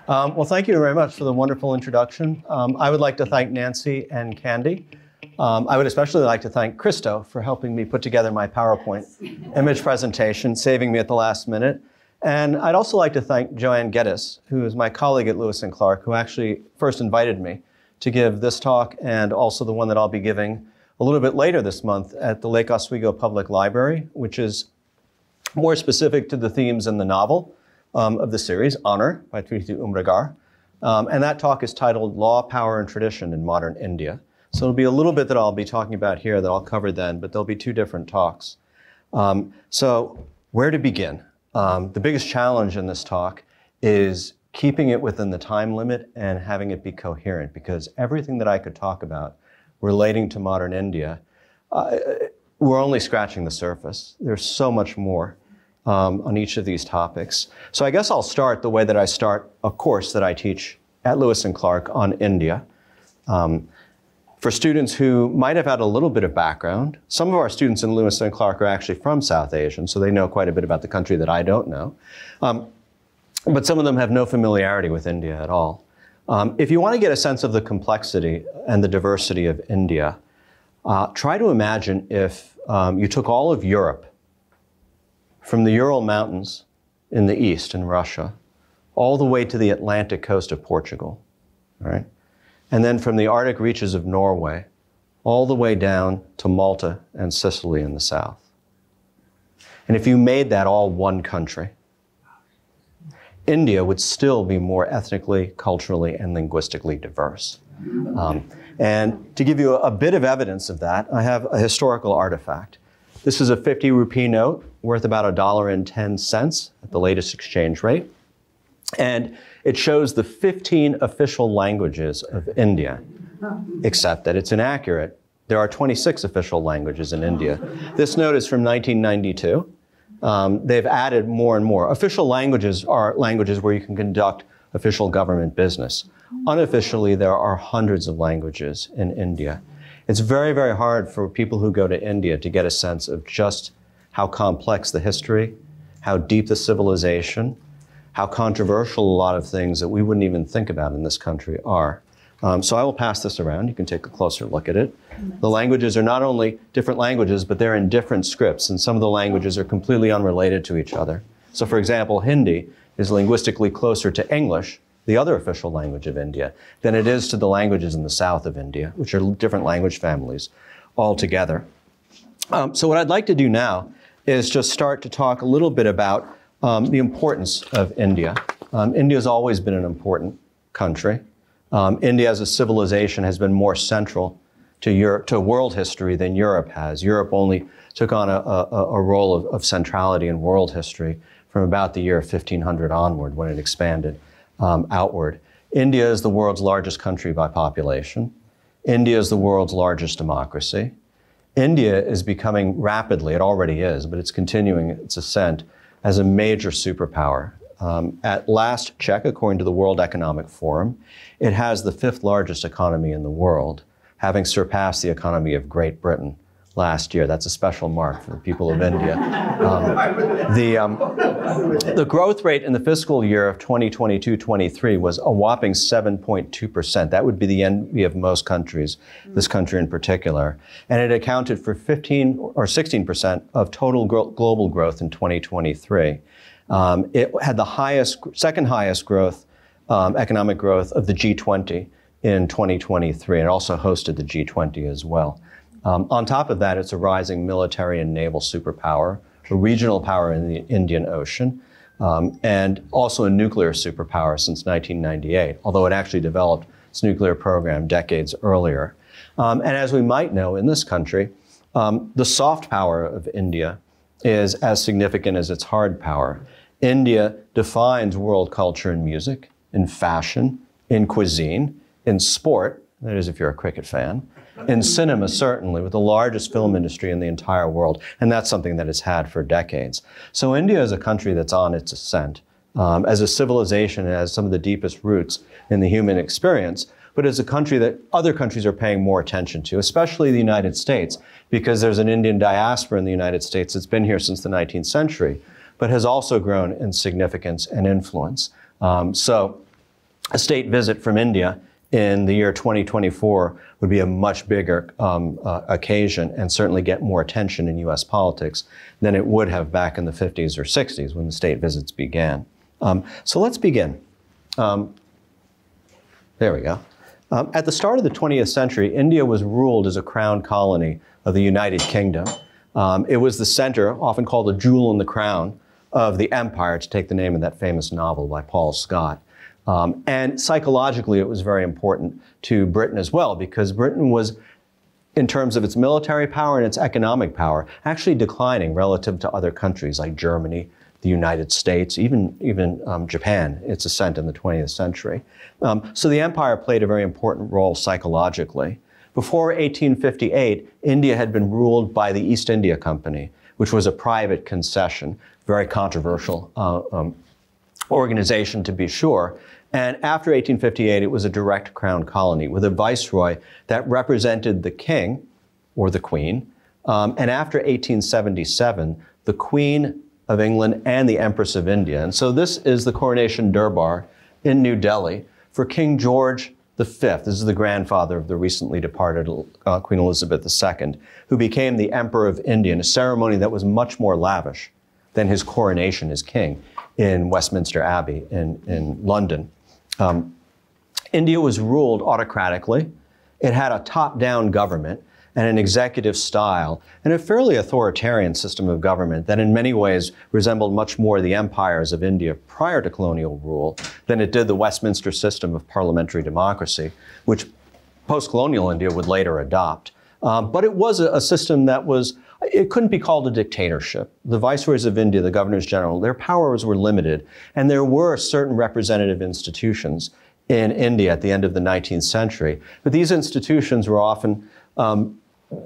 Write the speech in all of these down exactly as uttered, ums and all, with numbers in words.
Um, well, thank you very much for the wonderful introduction. Um, I would like to thank Nancy and Candy. Um, I would especially like to thank Christo for helping me put together my PowerPoint image presentation, saving me at the last minute. And I'd also like to thank Joanne Geddes, who is my colleague at Lewis and Clark, who actually first invited me to give this talk and also the one that I'll be giving a little bit later this month at the Lake Oswego Public Library, which is more specific to the themes in the novel um, of the series, Honor by Triti Umragar. Um, and that talk is titled Law, Power, and Tradition in Modern India. So it'll be a little bit that I'll be talking about here that I'll cover then, but there'll be two different talks. Um, so where to begin? Um, the biggest challenge in this talk is keeping it within the time limit and having it be coherent, because everything that I could talk about relating to modern India, uh, we're only scratching the surface. There's so much more um, on each of these topics. So I guess I'll start the way that I start a course that I teach at Lewis and Clark on India. Um, for students who might have had a little bit of background, some of our students in Lewis and Clark are actually from South Asia, so they know quite a bit about the country that I don't know. Um, but some of them have no familiarity with India at all. Um, if you want to get a sense of the complexity and the diversity of India, uh, try to imagine if um, you took all of Europe, from the Ural Mountains in the east in Russia, all the way to the Atlantic coast of Portugal, all right? And then from the Arctic reaches of Norway, all the way down to Malta and Sicily in the south. And if you made that all one country, India would still be more ethnically, culturally, and linguistically diverse. Um, and to give you a, a bit of evidence of that, I have a historical artifact. This is a fifty rupee note worth about a dollar and ten cents at the latest exchange rate. And it shows the fifteen official languages of India, except that it's inaccurate. There are twenty-six official languages in India. This note is from nineteen ninety-two. Um, they've added more and more. Official languages are languages where you can conduct official government business. Unofficially, there are hundreds of languages in India. It's very, very hard for people who go to India to get a sense of just how complex the history, how deep the civilization, how controversial a lot of things that we wouldn't even think about in this country are. Um, so I will pass this around. You can take a closer look at it. The languages are not only different languages, but they're in different scripts, and some of the languages are completely unrelated to each other. So for example, Hindi is linguistically closer to English, the other official language of India, than it is to the languages in the south of India, which are different language families altogether. Um, so what I'd like to do now is just start to talk a little bit about um, the importance of India. Um, India has always been an important country. Um, India as a civilization has been more central to, Europe, to world history than Europe has. Europe only took on a, a, a role of, of centrality in world history from about the year fifteen hundred onward, when it expanded um, outward. India is the world's largest country by population. India is the world's largest democracy. India is becoming rapidly, it already is, but it's continuing its ascent as a major superpower. Um, at last check, according to the World Economic Forum, it has the fifth largest economy in the world, having surpassed the economy of Great Britain last year. That's a special mark for the people of India. Um, the, um, the growth rate in the fiscal year of twenty twenty-two twenty-three was a whopping seven point two percent. That would be the envy of most countries, this country in particular. And it accounted for fifteen or sixteen percent of total gro- global growth in twenty twenty-three. Um, it had the highest, second highest growth, um, economic growth of the G twenty in twenty twenty-three. It also hosted the G twenty as well. Um, on top of that, it's a rising military and naval superpower, a regional power in the Indian Ocean, um, and also a nuclear superpower since nineteen ninety-eight, although it actually developed its nuclear program decades earlier. Um, and as we might know in this country, um, the soft power of India is as significant as its hard power. India defines world culture in music, in fashion, in cuisine, in sport, that is if you're a cricket fan, in cinema certainly, with the largest film industry in the entire world, and that's something that it's had for decades. So India is a country that's on its ascent. Um, as a civilization, it has some of the deepest roots in the human experience, but as a country that other countries are paying more attention to, especially the United States, because there's an Indian diaspora in the United States that's been here since the nineteenth century, but has also grown in significance and influence. Um, so a state visit from India in the year twenty twenty-four would be a much bigger um, uh, occasion and certainly get more attention in U S politics than it would have back in the fifties or sixties when the state visits began. Um, so let's begin. Um, there we go. Um, at the start of the twentieth century, India was ruled as a crown colony of the United Kingdom. Um, it was the center, often called a jewel in the crown, of the empire, to take the name of that famous novel by Paul Scott. Um, and psychologically, it was very important to Britain as well, because Britain was, in terms of its military power and its economic power, actually declining relative to other countries like Germany, the United States, even, even um, Japan, its ascent in the twentieth century. Um, so the empire played a very important role psychologically. Before eighteen fifty-eight, India had been ruled by the East India Company, which was a private concession, very controversial uh, um, organization to be sure. And after eighteen fifty-eight, it was a direct crown colony with a viceroy that represented the king or the queen. Um, and after eighteen seventy-seven, the Queen of England and the Empress of India. And so this is the coronation durbar in New Delhi for King George the Fifth. This is the grandfather of the recently departed uh, Queen Elizabeth the Second, who became the Emperor of India in a ceremony that was much more lavish than his coronation as king in Westminster Abbey in, in London. Um, India was ruled autocratically. It had a top-down government and an executive style and a fairly authoritarian system of government that in many ways resembled much more the empires of India prior to colonial rule than it did the Westminster system of parliamentary democracy, which post-colonial India would later adopt. Um, but it was a, a system that was, it couldn't be called a dictatorship. The viceroys of India, the governors general, their powers were limited, and there were certain representative institutions in India at the end of the nineteenth century. But these institutions were often um,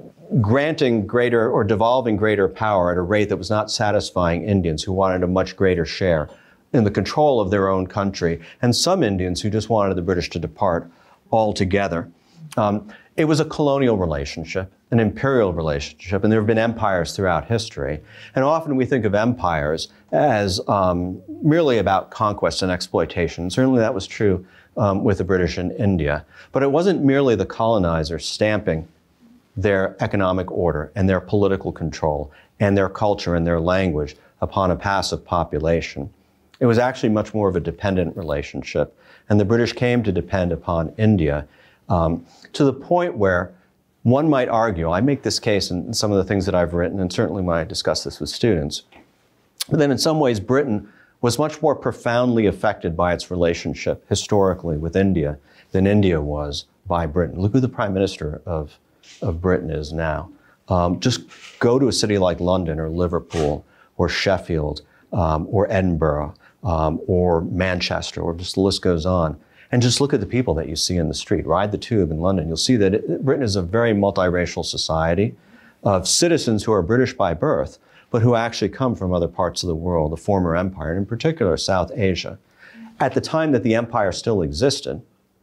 granting greater or devolving greater power at a rate that was not satisfying Indians who wanted a much greater share in the control of their own country, and some Indians who just wanted the British to depart altogether. Um, it was a colonial relationship, an imperial relationship, and there have been empires throughout history. And often we think of empires as um, merely about conquest and exploitation. Certainly that was true um, with the British in India. But it wasn't merely the colonizer stamping their economic order and their political control and their culture and their language upon a passive population. It was actually much more of a dependent relationship. And the British came to depend upon India um, to the point where one might argue, I make this case in some of the things that I've written, and certainly when I discuss this with students, but then in some ways Britain was much more profoundly affected by its relationship historically with India than India was by Britain. Look who the Prime Minister of, of Britain is now. Um, just go to a city like London or Liverpool or Sheffield um, or Edinburgh um, or Manchester, or just the list goes on. And just look at the people that you see in the street. Ride the tube in London. You'll see that it, Britain is a very multiracial society of citizens who are British by birth, but who actually come from other parts of the world, the former empire, and in particular South Asia. At the time that the empire still existed,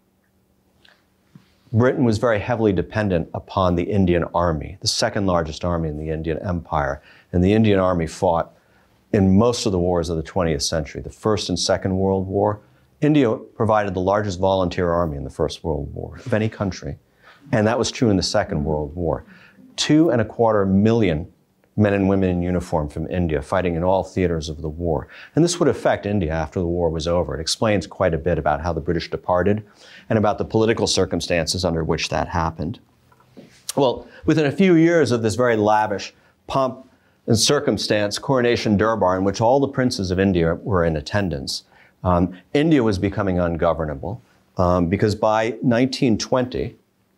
Britain was very heavily dependent upon the Indian Army, the second largest army in the Indian Empire. And the Indian Army fought in most of the wars of the twentieth century, the First and Second World War. India provided the largest volunteer army in the First World War of any country. And that was true in the Second World War. Two and a quarter million men and women in uniform from India fighting in all theaters of the war. And this would affect India after the war was over. It explains quite a bit about how the British departed and about the political circumstances under which that happened. Well, within a few years of this very lavish pomp and circumstance coronation durbar in which all the princes of India were in attendance, um, India was becoming ungovernable um, because by nineteen twenty,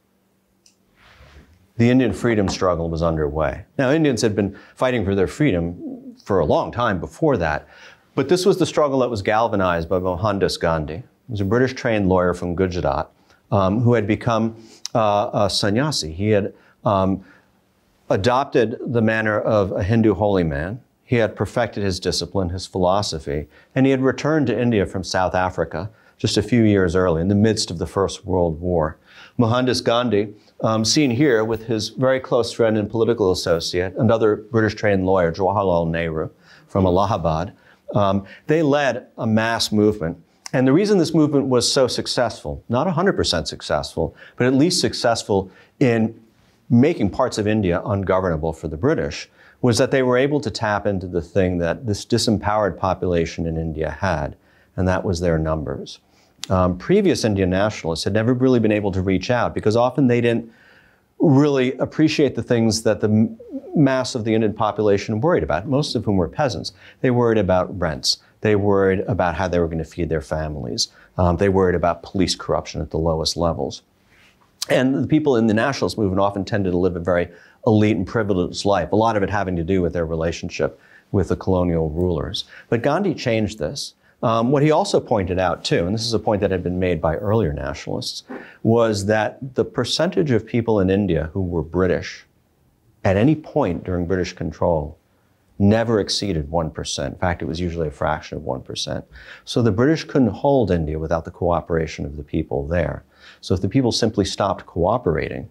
the Indian freedom struggle was underway. Now, Indians had been fighting for their freedom for a long time before that, but this was the struggle that was galvanized by Mohandas Gandhi. He was a British-trained lawyer from Gujarat um, who had become uh, a sannyasi. He had um, adopted the manner of a Hindu holy man. He had perfected his discipline, his philosophy, and he had returned to India from South Africa just a few years early in the midst of the First World War. Mohandas Gandhi, um, seen here with his very close friend and political associate, another British-trained lawyer, Jawaharlal Nehru, from Allahabad, um, they led a mass movement And the reason this movement was so successful, not one hundred percent successful, but at least successful in making parts of India ungovernable for the British, was that they were able to tap into the thing that this disempowered population in India had, and that was their numbers. Um, previous Indian nationalists had never really been able to reach out because often they didn't really appreciate the things that the mass of the Indian population worried about, most of whom were peasants. They worried about rents. They worried about how they were going to feed their families. Um, they worried about police corruption at the lowest levels. And the people in the nationalist movement often tended to live a very elite and privileged life, a lot of it having to do with their relationship with the colonial rulers. But Gandhi changed this. Um, what he also pointed out too, and this is a point that had been made by earlier nationalists, was that the percentage of people in India who were British at any point during British control never exceeded one percent. In fact, it was usually a fraction of one percent. So the British couldn't hold India without the cooperation of the people there. So if the people simply stopped cooperating,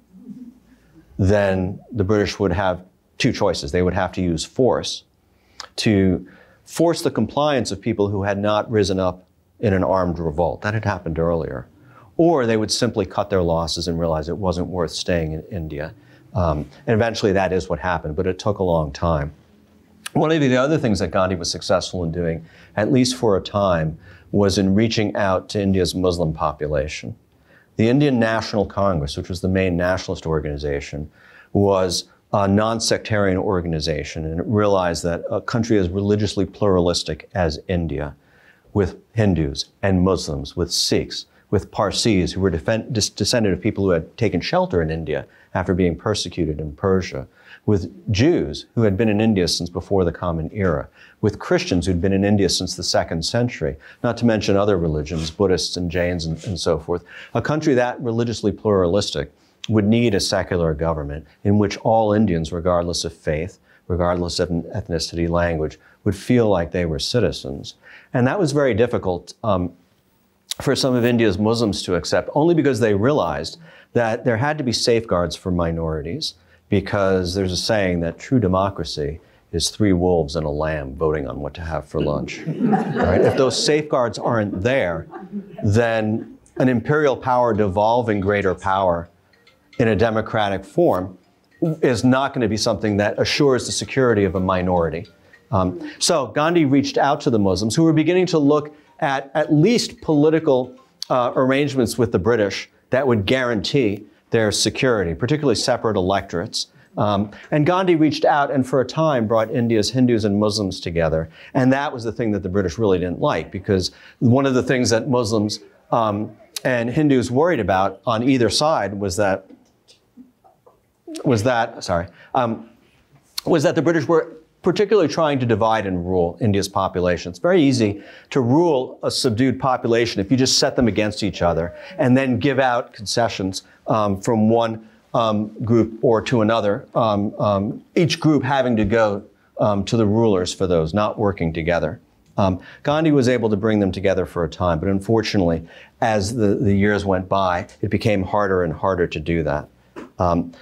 then the British would have two choices. They would have to use force to force the compliance of people who had not risen up in an armed revolt. That had happened earlier. Or they would simply cut their losses and realize it wasn't worth staying in India. Um, and eventually that is what happened, but it took a long time. One of the other things that Gandhi was successful in doing, at least for a time, was in reaching out to India's Muslim population. The Indian National Congress, which was the main nationalist organization, was a non-sectarian organization, and it realized that a country as religiously pluralistic as India, with Hindus and Muslims, with Sikhs, with Parsis, who were defend, descended of people who had taken shelter in India after being persecuted in Persia, with Jews who had been in India since before the Common Era, with Christians who'd been in India since the second century, not to mention other religions, Buddhists and Jains and, and so forth. A country that religiously pluralistic would need a secular government in which all Indians, regardless of faith, regardless of ethnicity, language, would feel like they were citizens. And that was very difficult um, for some of India's Muslims to accept, only because they realized that there had to be safeguards for minorities, because there's a saying that true democracy is three wolves and a lamb voting on what to have for lunch. Right? If those safeguards aren't there, then an imperial power devolving greater power in a democratic form is not going to be something that assures the security of a minority. Um, so Gandhi reached out to the Muslims, who were beginning to look at at least political uh, arrangements with the British that would guarantee their security, particularly separate electorates. Um, and Gandhi reached out and for a time brought India's Hindus and Muslims together. And that was the thing that the British really didn't like, because one of the things that Muslims um, and Hindus worried about on either side was that was that, sorry, um, was that the British were particularly trying to divide and rule India's population. It's very easy to rule a subdued population if you just set them against each other and then give out concessions um, from one um, group or to another, um, um, each group having to go um, to the rulers for those, not working together. Um, Gandhi was able to bring them together for a time, but unfortunately, as the, the years went by, it became harder and harder to do that. Um,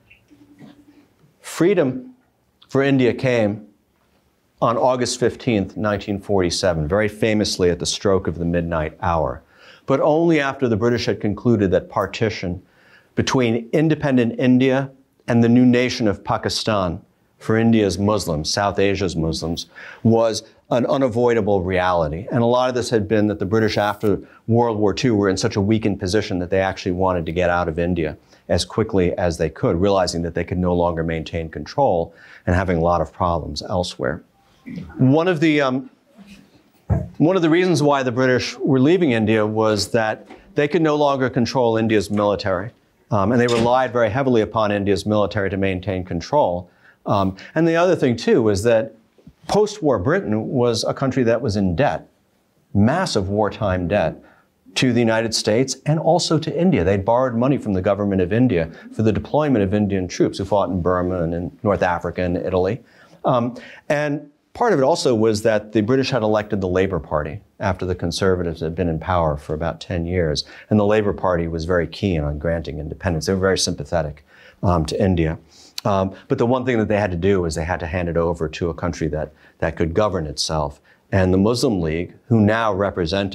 Freedom for India came on August fifteenth, nineteen forty-seven, very famously at the stroke of the midnight hour, but only after the British had concluded that partition between independent India and the new nation of Pakistan for India's Muslims, South Asia's Muslims, was an unavoidable reality. And a lot of this had been that the British after World War Two were in such a weakened position that they actually wanted to get out of India as quickly as they could, realizing that they could no longer maintain control and having a lot of problems elsewhere. One of the, um, one of the reasons why the British were leaving India was that they could no longer control India's military. Um, and they relied very heavily upon India's military to maintain control. Um, and the other thing, too, was that post-war Britain was a country that was in debt, massive wartime debt, to the United States and also to India. They'd borrowed money from the government of India for the deployment of Indian troops who fought in Burma and in North Africa and Italy. Um, and part of it also was that the British had elected the Labour Party after the Conservatives had been in power for about ten years. And the Labour Party was very keen on granting independence. They were very sympathetic um, to India. Um, but the one thing that they had to do was they had to hand it over to a country that, that could govern itself. And the Muslim League, who now represented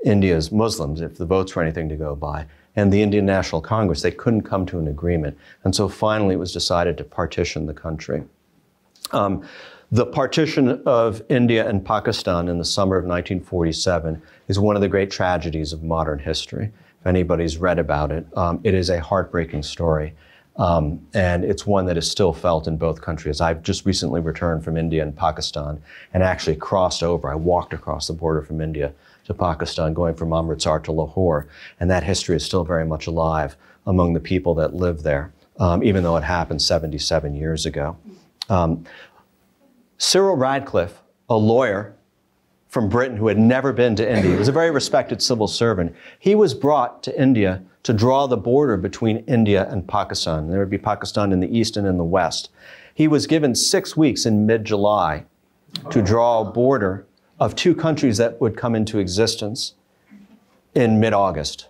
India's Muslims, if the votes were anything to go by, and the Indian National Congress. They couldn't come to an agreement. And so finally it was decided to partition the country. Um, the partition of India and Pakistan in the summer of nineteen forty-seven is one of the great tragedies of modern history. If anybody's read about it, um, it is a heartbreaking story. Um, and it's one that is still felt in both countries. I've just recently returned from India and Pakistan and actually crossed over. I walked across the border from India to Pakistan, going from Amritsar to Lahore. And that history is still very much alive among the people that live there, um, even though it happened seventy-seven years ago. Um, Cyril Radcliffe, a lawyer from Britain who had never been to India, he was a very respected civil servant. He was brought to India to draw the border between India and Pakistan. There would be Pakistan in the east and in the west. He was given six weeks in mid-July to draw a border of two countries that would come into existence in mid-August.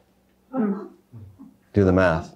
Do the math.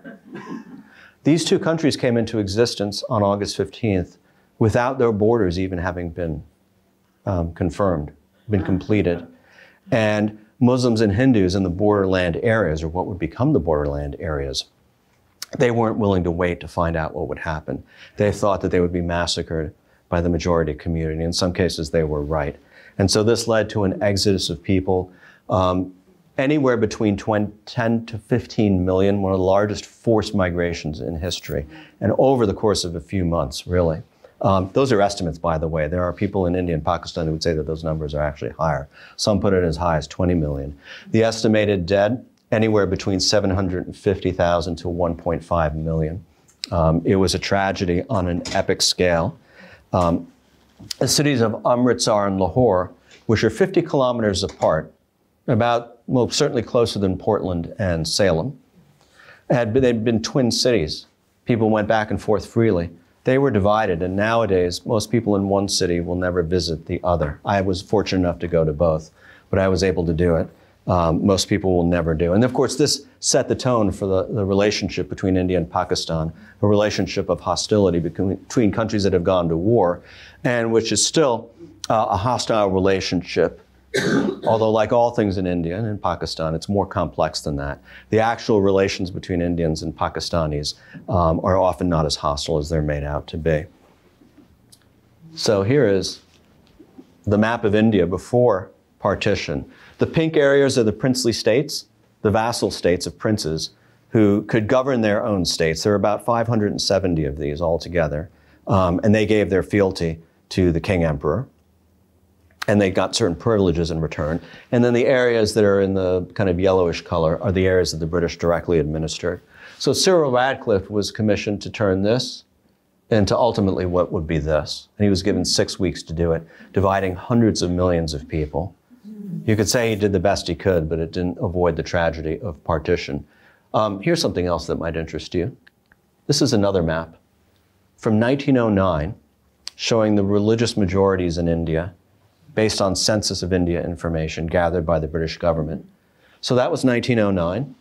These two countries came into existence on August fifteenth without their borders even having been um, confirmed, been completed. And Muslims and Hindus in the borderland areas, or what would become the borderland areas, they weren't willing to wait to find out what would happen. They thought that they would be massacred by the majority community. In some cases, they were right. And so this led to an exodus of people, um, anywhere between ten to fifteen million, one of the largest forced migrations in history, and over the course of a few months, really. Um, those are estimates, by the way. There are people in India and Pakistan who would say that those numbers are actually higher. Some put it as high as twenty million. The estimated dead, anywhere between seven hundred fifty thousand to one point five million. Um, it was a tragedy on an epic scale. Um, the cities of Amritsar and Lahore, which are fifty kilometers apart, about, well, certainly closer than Portland and Salem, had been, they'd been twin cities. People went back and forth freely. They were divided, and nowadays, most people in one city will never visit the other. I was fortunate enough to go to both, but I was able to do it. Um, most people will never do. And of course, this set the tone for the, the relationship between India and Pakistan, a relationship of hostility between, between countries that have gone to war, and which is still uh, a hostile relationship. Although, like all things in India and in Pakistan, it's more complex than that. The actual relations between Indians and Pakistanis um, are often not as hostile as they're made out to be. So here is the map of India before partition. The pink areas are the princely states, the vassal states of princes who could govern their own states. There are about five hundred seventy of these altogether, um, and they gave their fealty to the king emperor. And they got certain privileges in return. And then the areas that are in the kind of yellowish color are the areas that the British directly administered. So Cyril Radcliffe was commissioned to turn this into ultimately what would be this. And he was given six weeks to do it, dividing hundreds of millions of people. You could say he did the best he could, but it didn't avoid the tragedy of partition. Um, here's something else that might interest you. This is another map from nineteen oh nine showing the religious majorities in India based on Census of India information gathered by the British government. So that was nineteen oh nine.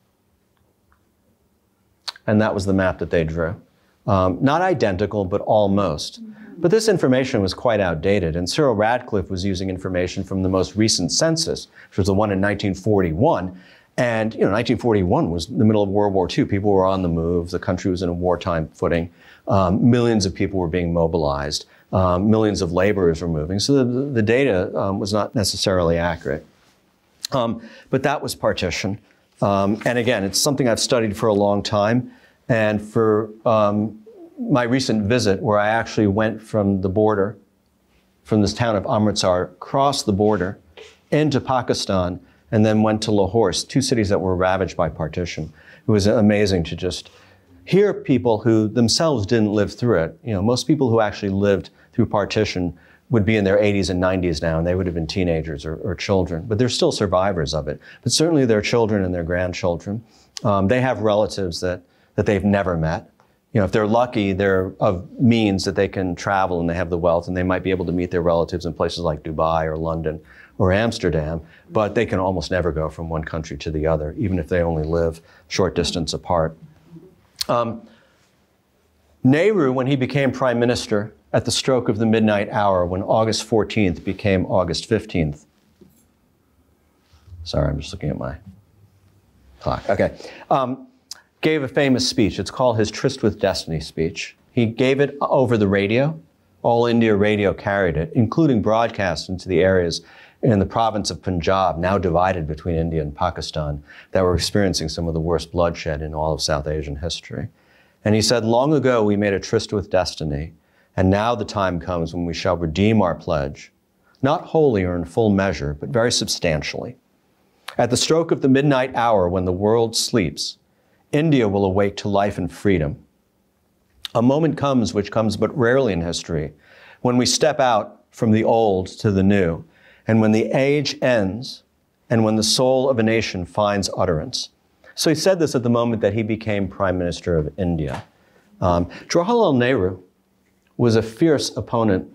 And that was the map that they drew. Um, not identical, but almost. But this information was quite outdated, and Cyril Radcliffe was using information from the most recent census, which was the one in nineteen forty-one. And you know, nineteen forty-one was the middle of World War Two. People were on the move. The country was in a wartime footing. Um, millions of people were being mobilized. Um, millions of laborers were moving. So the, the data um, was not necessarily accurate. Um, but that was partition. Um, and again, it's something I've studied for a long time. And for um, my recent visit, where I actually went from the border, from this town of Amritsar, across the border into Pakistan, and then went to Lahore, two cities that were ravaged by partition. It was amazing to just hear people who themselves didn't live through it. You know, most people who actually lived through partition would be in their eighties and nineties now, and they would have been teenagers or, or children, but they're still survivors of it. But certainly their children and their grandchildren, um, they have relatives that, that they've never met. You know, if they're lucky, they're of means that they can travel and they have the wealth, and they might be able to meet their relatives in places like Dubai or London or Amsterdam, but they can almost never go from one country to the other, even if they only live short distance apart. Um, Nehru, when he became prime minister at the stroke of the midnight hour, when August fourteenth became August fifteenth, Sorry, I'm just looking at my clock. Okay. Um, gave a famous speech. It's called his Tryst with Destiny speech. He gave it over the radio. All India Radio carried it, including broadcast into the areas in the province of Punjab, now divided between India and Pakistan, that were experiencing some of the worst bloodshed in all of South Asian history. And he said, long ago we made a tryst with destiny, and now the time comes when we shall redeem our pledge, not wholly or in full measure, but very substantially. At the stroke of the midnight hour when the world sleeps, India will awake to life and freedom. A moment comes which comes but rarely in history, when we step out from the old to the new, and when the age ends, and when the soul of a nation finds utterance. So he said this at the moment that he became Prime Minister of India. Um, Jawaharlal Nehru was a fierce opponent,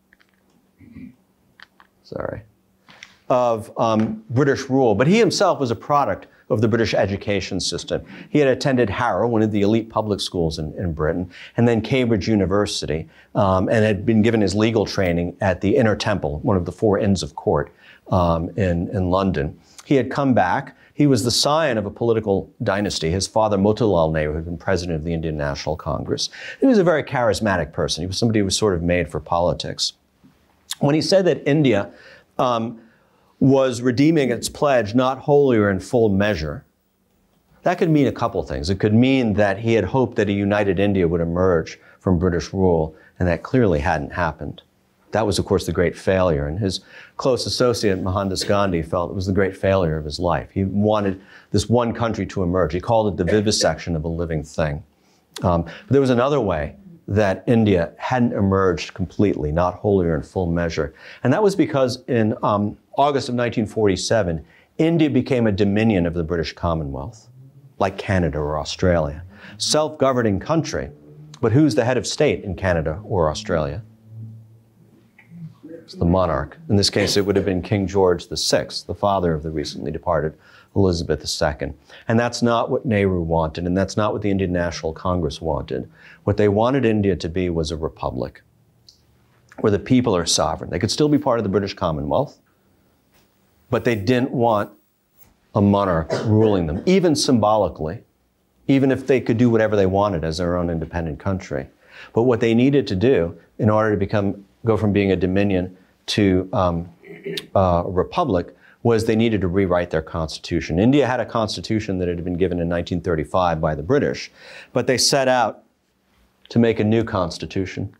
sorry, of um, British rule, but he himself was a product of the British education system. He had attended Harrow, one of the elite public schools in, in Britain, and then Cambridge University, um, and had been given his legal training at the Inner Temple, one of the four Inns of Court um, in, in London. He had come back. He was the scion of a political dynasty. His father, Motilal Nehru, had been president of the Indian National Congress. He was a very charismatic person. He was somebody who was sort of made for politics. When he said that India um, was redeeming its pledge, not wholly or in full measure, that could mean a couple things. It could mean that he had hoped that a united India would emerge from British rule, and that clearly hadn't happened. That was, of course, the great failure. And his close associate, Mohandas Gandhi, felt it was the great failure of his life. He wanted this one country to emerge. He called it the vivisection of a living thing. Um, but there was another way that India hadn't emerged completely, not wholly or in full measure. And that was because in um, August of nineteen forty-seven, India became a dominion of the British Commonwealth, like Canada or Australia. Self-governing country, but who's the head of state in Canada or Australia? It's the monarch. In this case, it would have been King George the Sixth, the father of the recently departed Elizabeth the Second. And that's not what Nehru wanted, and that's not what the Indian National Congress wanted. What they wanted India to be was a republic, where the people are sovereign. They could still be part of the British Commonwealth, but they didn't want a monarch ruling them, even symbolically, even if they could do whatever they wanted as their own independent country. But what they needed to do in order to become, go from being a dominion to um, uh, a republic was they needed to rewrite their constitution. India had a constitution that had been given in nineteen thirty-five by the British, but they set out to make a new constitution.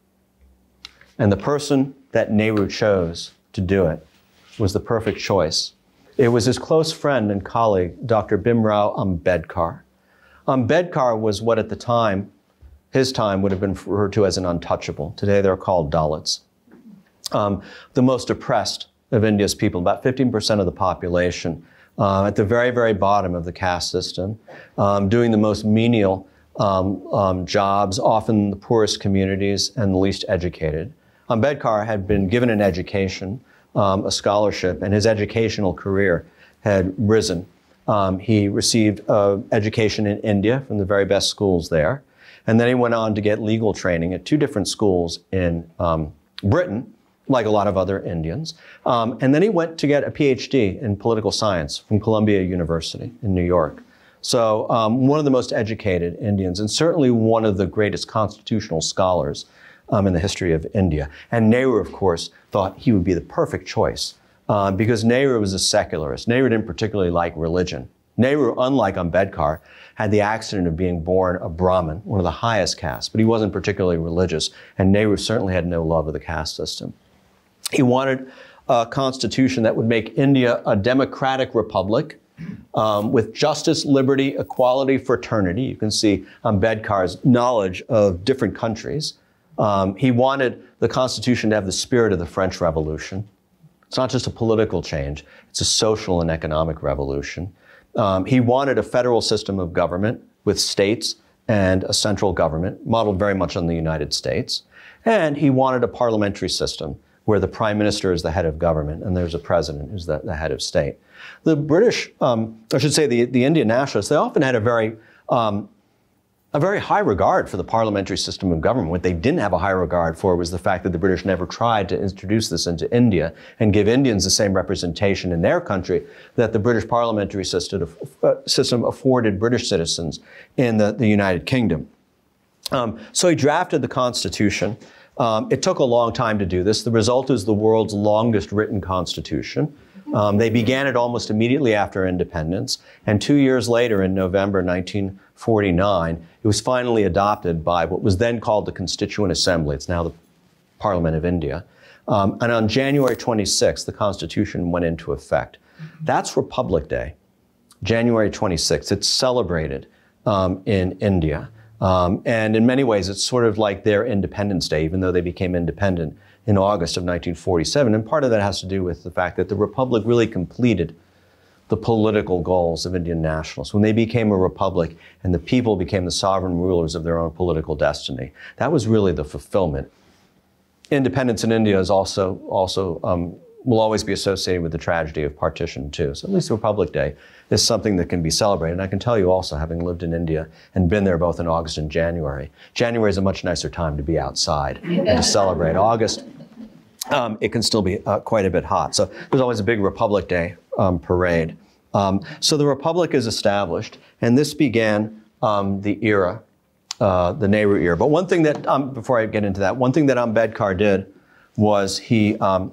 And the person that Nehru chose to do it was the perfect choice. It was his close friend and colleague, Doctor Bhimrao Ambedkar. Ambedkar was what at the time, his time, would have been referred to as an untouchable. Today they're called Dalits. Um, the most oppressed of India's people, about fifteen percent of the population, uh, at the very, very bottom of the caste system, um, doing the most menial um, um, jobs, often the poorest communities and the least educated. Ambedkar had been given an education, um, a scholarship, and his educational career had risen. Um, he received uh, education in India from the very best schools there. And then he went on to get legal training at two different schools in um, Britain, like a lot of other Indians. Um, and then he went to get a P H D in political science from Columbia University in New York. So um, one of the most educated Indians, and certainly one of the greatest constitutional scholars um, in the history of India. And Nehru, of course, thought he would be the perfect choice uh, because Nehru was a secularist. Nehru didn't particularly like religion. Nehru, unlike Ambedkar, had the accident of being born a Brahmin, one of the highest castes, but he wasn't particularly religious, and Nehru certainly had no love of the caste system. He wanted a constitution that would make India a democratic republic um, with justice, liberty, equality, fraternity. You can see Ambedkar's knowledge of different countries. Um, he wanted the constitution to have the spirit of the French Revolution. It's not just a political change, it's a social and economic revolution. Um, he wanted a federal system of government with states and a central government, modeled very much on the United States. And he wanted a parliamentary system where the prime minister is the head of government and there's a president who's the, the head of state. The British, um, I should say the, the Indian nationalists, they often had a very um, a very high regard for the parliamentary system of government. What they didn't have a high regard for was the fact that the British never tried to introduce this into India and give Indians the same representation in their country that the British parliamentary system, uh, system afforded British citizens in the, the United Kingdom. Um, so he drafted the Constitution. Um, it took a long time to do this. The result is the world's longest written constitution. Um, they began it almost immediately after independence, and two years later, in November nineteen forty-nine, it was finally adopted by what was then called the Constituent Assembly. It's now the Parliament of India. Um, and on January twenty-sixth, the Constitution went into effect. That's Republic Day, January twenty-sixth. It's celebrated um, in India. Um, and in many ways, it's sort of like their Independence Day, even though they became independent in August of nineteen forty-seven. And part of that has to do with the fact that the Republic really completed the political goals of Indian nationalists. When they became a republic and the people became the sovereign rulers of their own political destiny, that was really the fulfillment. Independence in India is also, also um, will always be associated with the tragedy of partition too. So at least Republic Day is something that can be celebrated. And I can tell you also, having lived in India and been there both in August and January, January is a much nicer time to be outside and to celebrate. August, um, it can still be uh, quite a bit hot. So there's always a big Republic Day um, parade. Um, so the Republic is established, and this began um, the era, uh, the Nehru era. But one thing that, um, before I get into that, one thing that Ambedkar did was he, um,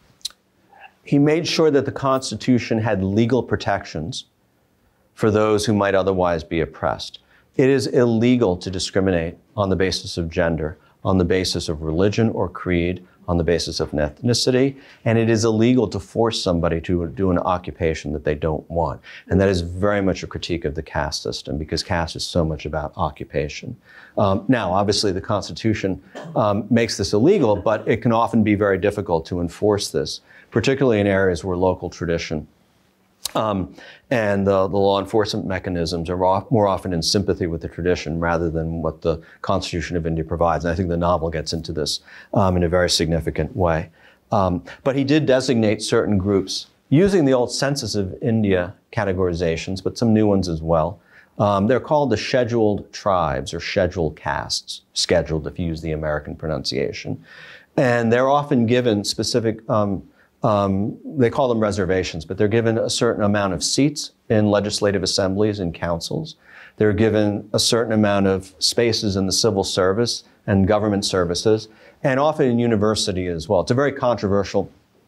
he made sure that the Constitution had legal protections for those who might otherwise be oppressed. It is illegal to discriminate on the basis of gender, on the basis of religion or creed, on the basis of ethnicity, and it is illegal to force somebody to do an occupation that they don't want. And that is very much a critique of the caste system, because caste is so much about occupation. Um, now, obviously, the Constitution um, makes this illegal, but it can often be very difficult to enforce this, particularly in areas where local tradition Um, and the, the law enforcement mechanisms are more often in sympathy with the tradition rather than what the Constitution of India provides. And I think the novel gets into this um, in a very significant way. Um, but he did designate certain groups using the old Census of India categorizations, but some new ones as well. Um, they're called the scheduled tribes or scheduled castes, scheduled if you use the American pronunciation. And they're often given specific um, Um, they call them reservations, but they're given a certain amount of seats in legislative assemblies and councils. They're given a certain amount of spaces in the civil service and government services, and often in university as well. It's a very controversial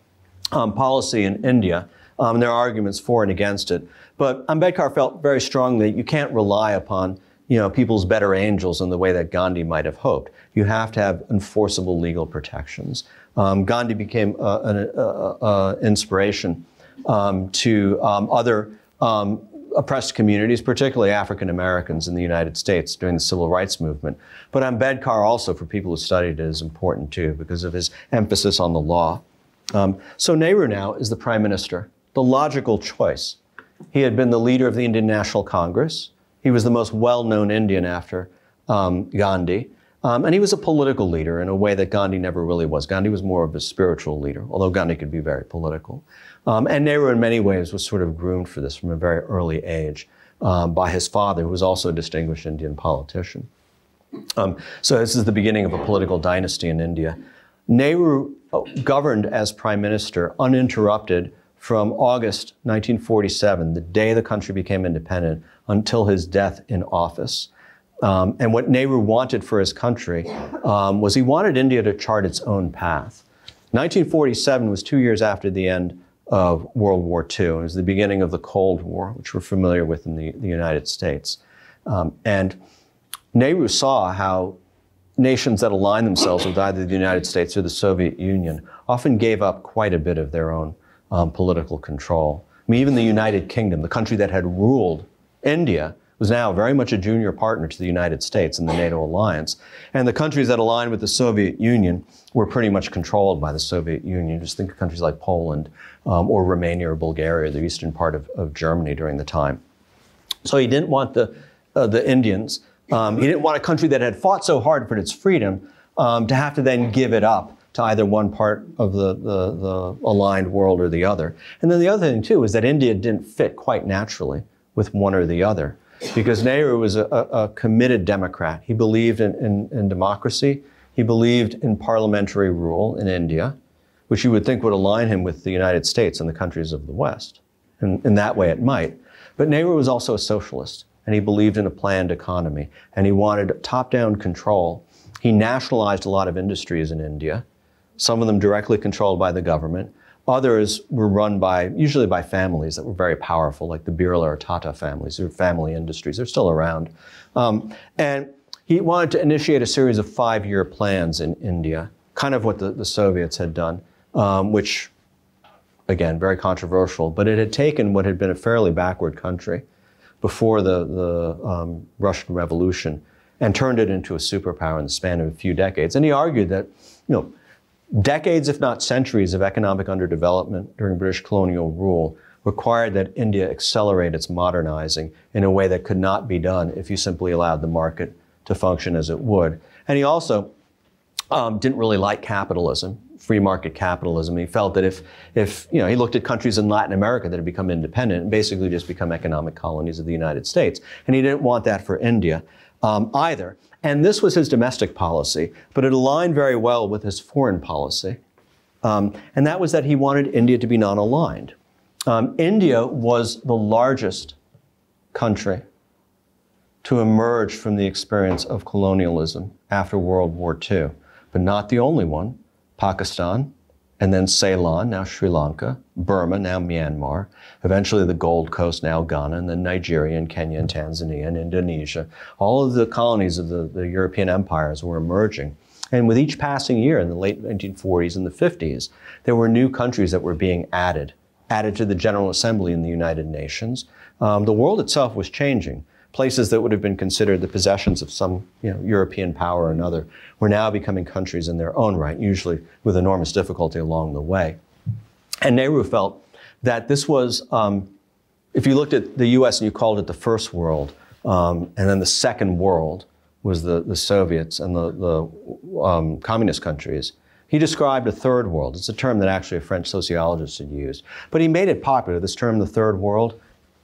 um, policy in India. Um, there are arguments for and against it. But Ambedkar felt very strongly that you can't rely upon you know, people's better angels in the way that Gandhi might have hoped. You have to have enforceable legal protections. Um, Gandhi became uh, an uh, uh, inspiration um, to um, other um, oppressed communities, particularly African Americans in the United States during the Civil Rights Movement. But Ambedkar also, for people who studied it, is important too because of his emphasis on the law. Um, so Nehru now is the prime minister, the logical choice. He had been the leader of the Indian National Congress. He was the most well-known Indian after um, Gandhi. Um, and he was a political leader in a way that Gandhi never really was. Gandhi was more of a spiritual leader, although Gandhi could be very political. Um, and Nehru, in many ways, was sort of groomed for this from a very early age um, by his father, who was also a distinguished Indian politician. Um, so this is the beginning of a political dynasty in India. Nehru governed as prime minister uninterrupted from August nineteen forty-seven, the day the country became independent, until his death in office. Um, and what Nehru wanted for his country um, was he wanted India to chart its own path. nineteen forty-seven was two years after the end of World War Two. It was the beginning of the Cold War, which we're familiar with in the, the United States. Um, and Nehru saw how nations that aligned themselves with either the United States or the Soviet Union often gave up quite a bit of their own um, political control. I mean, even the United Kingdom, the country that had ruled India, was now very much a junior partner to the United States in the NATO alliance. And the countries that aligned with the Soviet Union were pretty much controlled by the Soviet Union. Just think of countries like Poland um, or Romania or Bulgaria, the eastern part of, of Germany during the time. So he didn't want the, uh, the Indians, um, he didn't want a country that had fought so hard for its freedom um, to have to then give it up to either one part of the, the, the aligned world or the other. And then the other thing too is that India didn't fit quite naturally with one or the other. because Nehru was a, a, a committed Democrat. He believed in, in, in democracy. He believed in parliamentary rule in India, which you would think would align him with the United States and the countries of the West. And in that way it might. But Nehru was also a socialist, and he believed in a planned economy, and he wanted top-down control. He nationalized a lot of industries in India, some of them directly controlled by the government. Others were run by, usually by families that were very powerful, like the Birla or Tata families. They're family industries. They're still around. Um, and he wanted to initiate a series of five-year plans in India, kind of what the, the Soviets had done, um, which, again, very controversial, but it had taken what had been a fairly backward country before the, the um, Russian Revolution and turned it into a superpower in the span of a few decades. And he argued that, you know, decades, if not centuries, of economic underdevelopment during British colonial rule required that India accelerate its modernizing in a way that could not be done if you simply allowed the market to function as it would. And he also um, didn't really like capitalism, free market capitalism. He felt that if, if, you know, he looked at countries in Latin America that had become independent and basically just become economic colonies of the United States. And he didn't want that for India um, either. And this was his domestic policy, but it aligned very well with his foreign policy. Um, and that was that he wanted India to be non-aligned. Um, India was the largest country to emerge from the experience of colonialism after World War Two, but not the only one. Pakistan, and then Ceylon, now Sri Lanka, Burma, now Myanmar, eventually the Gold Coast, now Ghana, and then Nigeria and Kenya and Tanzania and Indonesia. All of the colonies of the, the European empires were emerging. And with each passing year in the late nineteen forties and the fifties, there were new countries that were being added, added to the General Assembly in the United Nations. Um, the world itself was changing. Places that would have been considered the possessions of some, you know, European power or another were now becoming countries in their own right, usually with enormous difficulty along the way. And Nehru felt that this was, um, if you looked at the U S and you called it the first world, um, and then the second world was the, the Soviets and the, the um, communist countries, he described a third world. It's a term that actually a French sociologist had used. But he made it popular, this term, the third world.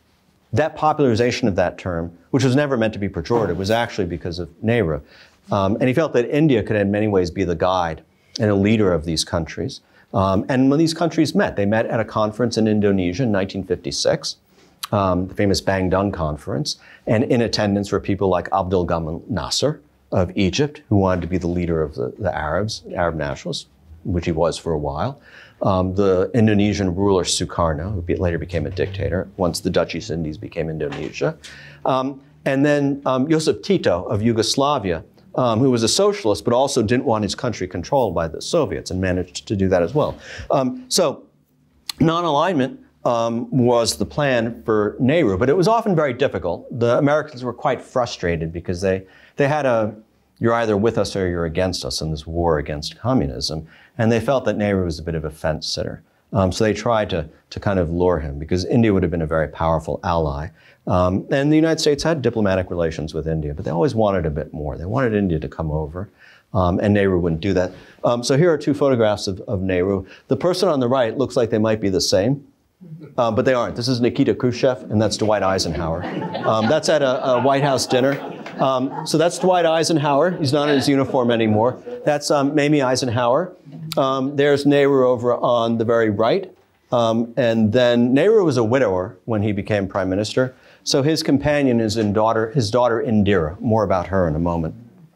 That popularization of that term, which was never meant to be pejorative, was actually because of Nehru. Um, and he felt that India could in many ways be the guide and a leader of these countries. Um, and when these countries met, they met at a conference in Indonesia in nineteen fifty-six, um, the famous Bandung Conference. And in attendance were people like Abdel Gamal Nasser of Egypt, who wanted to be the leader of the, the Arabs, Arab nationalists, which he was for a while. Um, the Indonesian ruler Sukarno, who be, later became a dictator once the Dutch East Indies became Indonesia. Um, and then um, Josip Tito of Yugoslavia, um, who was a socialist, but also didn't want his country controlled by the Soviets and managed to do that as well. Um, so non-alignment um, was the plan for Nehru, but it was often very difficult. The Americans were quite frustrated because they, they had a, you're either with us or you're against us in this war against communism. And they felt that Nehru was a bit of a fence sitter. Um, so they tried to, to kind of lure him because India would have been a very powerful ally. Um, and the United States had diplomatic relations with India, but they always wanted a bit more. They wanted India to come over, um, and Nehru wouldn't do that. Um, so here are two photographs of, of Nehru. The person on the right looks like they might be the same, uh, but they aren't. This is Nikita Khrushchev, and that's Dwight Eisenhower. Um, that's at a, a White House dinner. Um, so that's Dwight Eisenhower. He's not in his uniform anymore. That's um, Mamie Eisenhower. Um, there's Nehru over on the very right. Um, and then Nehru was a widower when he became prime minister. So his companion is in daughter, his daughter Indira. More about her in a moment.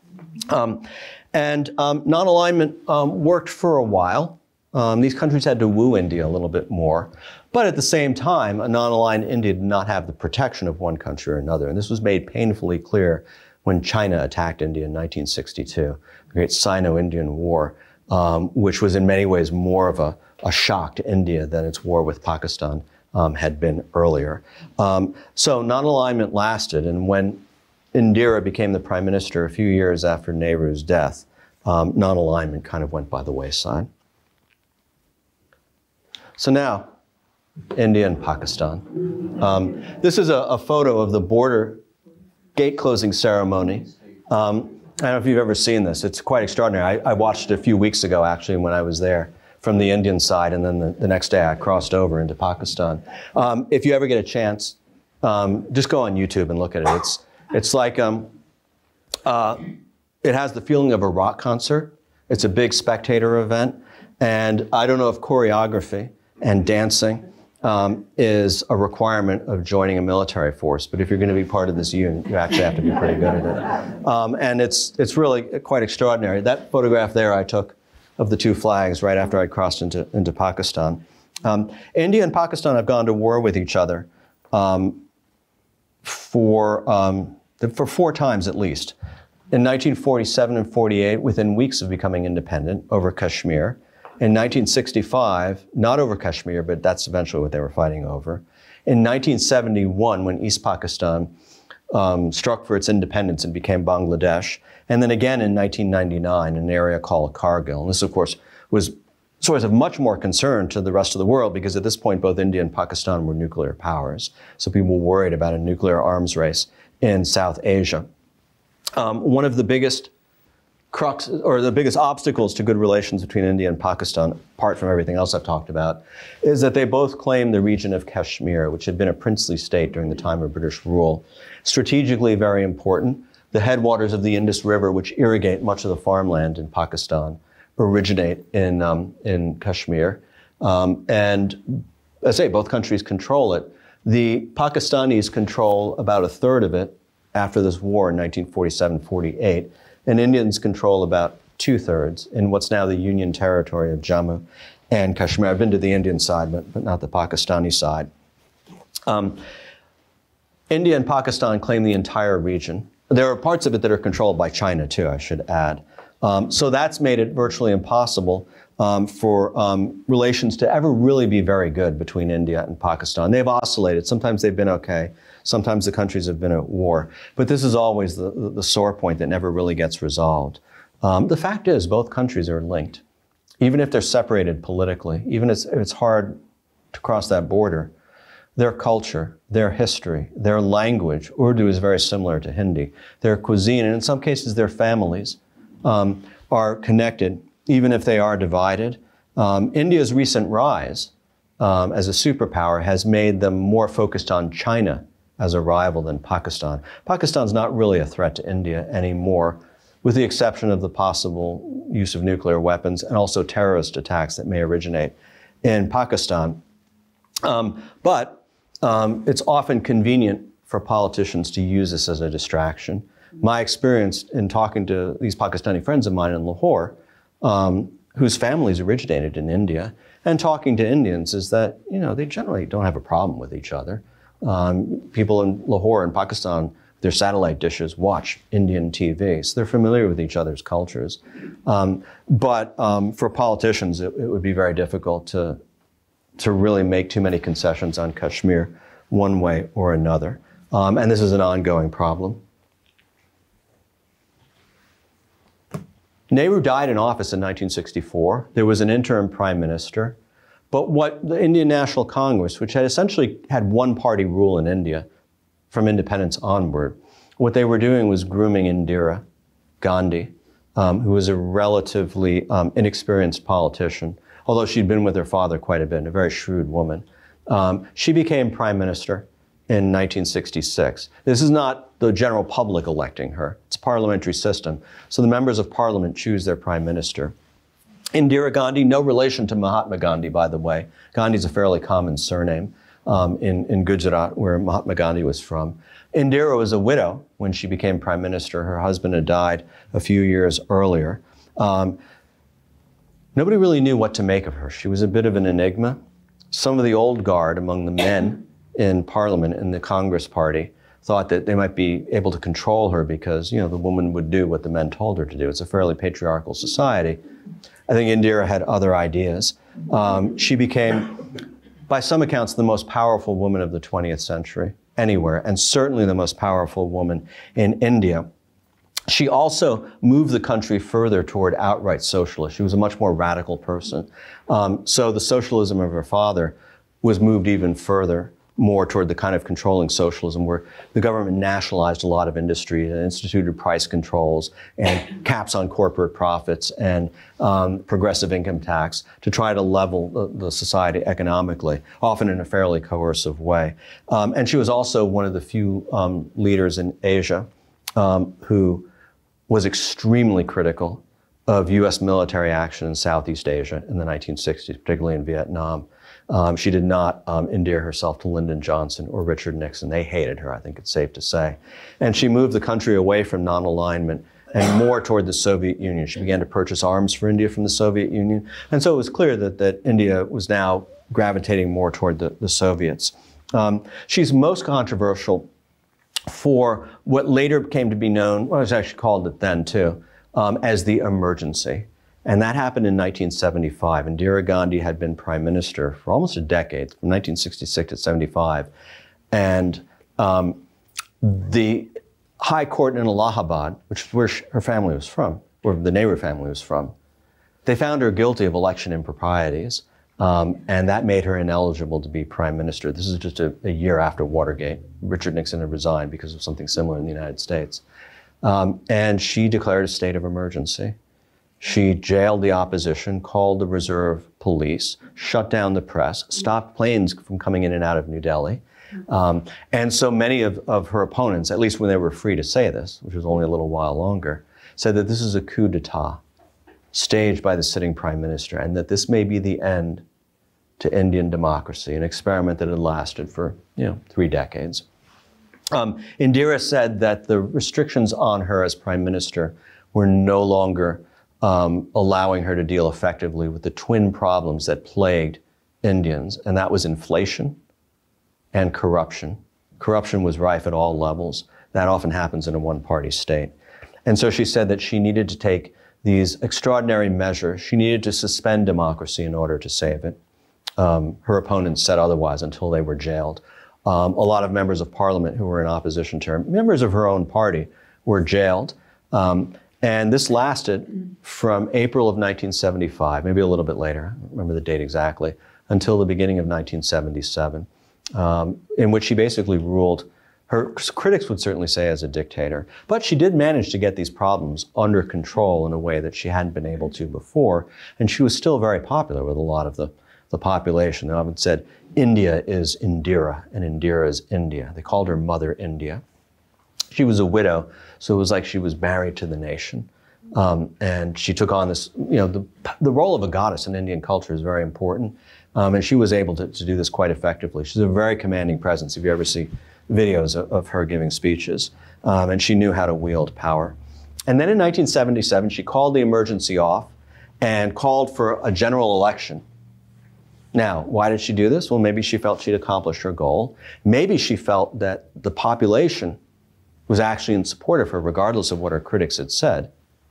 Um, and um, non-alignment um, worked for a while. Um, these countries had to woo India a little bit more. But at the same time, a non-aligned India did not have the protection of one country or another. And this was made painfully clear when China attacked India in nineteen sixty-two, the Great Sino-Indian War, um, which was in many ways more of a, a shock to India than its war with Pakistan um, had been earlier. Um, so non-alignment lasted, and when Indira became the prime minister a few years after Nehru's death, um, non-alignment kind of went by the wayside. So now, India and Pakistan. Um, this is a, a photo of the border gate closing ceremony. Um, I don't know if you've ever seen this. It's quite extraordinary. I, I watched it a few weeks ago, actually, when I was there from the Indian side, and then the, the next day I crossed over into Pakistan. Um, if you ever get a chance, Um, just go on YouTube and look at it. It's, it's like, um, uh, it has the feeling of a rock concert. It's a big spectator event. And I don't know if choreography and dancing um, is a requirement of joining a military force, but if you're going to be part of this unit, you actually have to be pretty good at it. Um, and it's, it's really quite extraordinary. That photograph there I took of the two flags right after I crossed into, into Pakistan. Um, India and Pakistan have gone to war with each other um, for, um, for four times at least. In nineteen forty-seven and forty-eight, within weeks of becoming independent, over Kashmir. In nineteen sixty-five, not over Kashmir, but that's eventually what they were fighting over. In nineteen seventy-one, when East Pakistan um, struck for its independence and became Bangladesh. And then again in nineteen ninety-nine, in an area called Kargil. And this, of course, was source of much more concern to the rest of the world, because at this point, both India and Pakistan were nuclear powers. So people were worried about a nuclear arms race in South Asia. Um, one of the biggest crux, or the biggest obstacles to good relations between India and Pakistan, apart from everything else I've talked about, is that they both claim the region of Kashmir, which had been a princely state during the time of British rule. Strategically very important. The headwaters of the Indus River, which irrigate much of the farmland in Pakistan, originate in, um, in Kashmir. Um, and as I say, both countries control it. The Pakistanis control about a third of it after this war in nineteen forty-seven forty-eight, and Indians control about two-thirds in what's now the Union territory of Jammu and Kashmir. I've been to the Indian side, but, but not the Pakistani side. Um, India and Pakistan claim the entire region. There are parts of it that are controlled by China, too, I should add. Um, so that's made it virtually impossible um, for um, relations to ever really be very good between India and Pakistan. They've oscillated. Sometimes they've been okay. Sometimes the countries have been at war. But this is always the, the, the sore point that never really gets resolved. Um, the fact is, both countries are linked. Even if they're separated politically, even if it's hard to cross that border, their culture, their history, their language, Urdu is very similar to Hindi, their cuisine, and in some cases their families um, are connected, even if they are divided. Um, India's recent rise um, as a superpower has made them more focused on China as a rival than Pakistan. Pakistan's not really a threat to India anymore, with the exception of the possible use of nuclear weapons and also terrorist attacks that may originate in Pakistan. Um, but um, it's often convenient for politicians to use this as a distraction. My experience in talking to these Pakistani friends of mine in Lahore, um, whose families originated in India, and talking to Indians is that, you know, they generally don't have a problem with each other. Um, people in Lahore and Pakistan, their satellite dishes watch Indian T V, so they're familiar with each other's cultures. Um, but um, for politicians, it, it would be very difficult to, to really make too many concessions on Kashmir one way or another. Um, and this is an ongoing problem. Nehru died in office in nineteen sixty-four. There was an interim prime minister. But what the Indian National Congress, which had essentially had one-party rule in India from independence onward, what they were doing was grooming Indira Gandhi, um, who was a relatively um, inexperienced politician, although she'd been with her father quite a bit, a very shrewd woman. Um, she became prime minister in nineteen sixty-six. This is not the general public electing her. It's a parliamentary system. So the members of parliament choose their prime minister. Indira Gandhi, no relation to Mahatma Gandhi, by the way. Gandhi's a fairly common surname um, in, in Gujarat, where Mahatma Gandhi was from. Indira was a widow when she became prime minister. Her husband had died a few years earlier. Um, nobody really knew what to make of her. She was a bit of an enigma. Some of the old guard among the men in Parliament, in the Congress Party, thought that they might be able to control her because, you know, the woman would do what the men told her to do. It's a fairly patriarchal society. I think Indira had other ideas. Um, she became, by some accounts, the most powerful woman of the twentieth century anywhere, and certainly the most powerful woman in India. She also moved the country further toward outright socialist. She was a much more radical person. Um, so the socialism of her father was moved even further more toward the kind of controlling socialism where the government nationalized a lot of industry and instituted price controls and caps on corporate profits and um, progressive income tax to try to level the, the society economically, often in a fairly coercive way. Um, and she was also one of the few um, leaders in Asia um, who was extremely critical of U S military action in Southeast Asia in the nineteen sixties, particularly in Vietnam. Um, she did not um, endear herself to Lyndon Johnson or Richard Nixon. They hated her, I think it's safe to say. And she moved the country away from non-alignment and more toward the Soviet Union. She began to purchase arms for India from the Soviet Union. And so it was clear that, that India was now gravitating more toward the, the Soviets. Um, she's most controversial for what later came to be known, well, it was actually called it then too, um, as the emergency. And that happened in nineteen seventy-five. Indira Gandhi had been prime minister for almost a decade, from nineteen sixty-six to seventy-five. And um, the High Court in Allahabad, which is where she, her family was from, where the Nehru family was from, they found her guilty of election improprieties. Um, and that made her ineligible to be prime minister. This is just a, a year after Watergate. Richard Nixon had resigned because of something similar in the United States. Um, and she declared a state of emergency. She jailed the opposition, called the reserve police, shut down the press, stopped planes from coming in and out of New Delhi. Um, and so many of, of her opponents, at least when they were free to say this, which was only a little while longer, said that this is a coup d'etat staged by the sitting prime minister and that this may be the end to Indian democracy, an experiment that had lasted for, you know, three decades. Um, Indira said that the restrictions on her as prime minister were no longer Um, allowing her to deal effectively with the twin problems that plagued Indians, and that was inflation and corruption. Corruption was rife at all levels. That often happens in a one-party state. And so she said that she needed to take these extraordinary measures. She needed to suspend democracy in order to save it. Um, her opponents said otherwise until they were jailed. Um, a lot of members of parliament who were in opposition to her, members of her own party, were jailed. Um, And this lasted from April of nineteen seventy-five, maybe a little bit later, I don't remember the date exactly, until the beginning of nineteen seventy-seven, um, in which she basically ruled, her critics would certainly say as a dictator, but she did manage to get these problems under control in a way that she hadn't been able to before, and she was still very popular with a lot of the, the population. They often said, India is Indira, and Indira is India. They called her Mother India. She was a widow, so it was like she was married to the nation. Um, and she took on this, you know, the, the role of a goddess in Indian culture is very important. Um, and she was able to, to do this quite effectively. She's a very commanding presence if you ever see videos of, of her giving speeches. Um, and she knew how to wield power. And then in nineteen seventy-seven, she called the emergency off and called for a general election. Now, why did she do this? Well, maybe she felt she'd accomplished her goal. Maybe she felt that the population was actually in support of her, regardless of what her critics had said.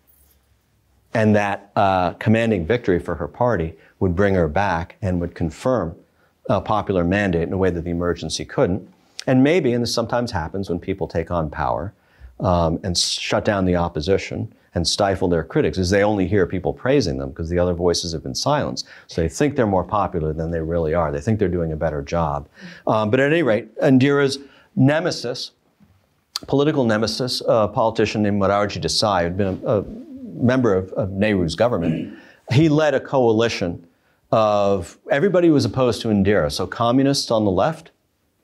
And that uh, commanding victory for her party would bring her back and would confirm a popular mandate in a way that the emergency couldn't. And maybe, and this sometimes happens when people take on power um, and shut down the opposition and stifle their critics, is they only hear people praising them because the other voices have been silenced. So they think they're more popular than they really are. They think they're doing a better job. Um, but at any rate, Indira's nemesis, political nemesis, a politician named Morarji Desai, who'd been a, a member of, of Nehru's government, he led a coalition of, everybody was opposed to Indira, so communists on the left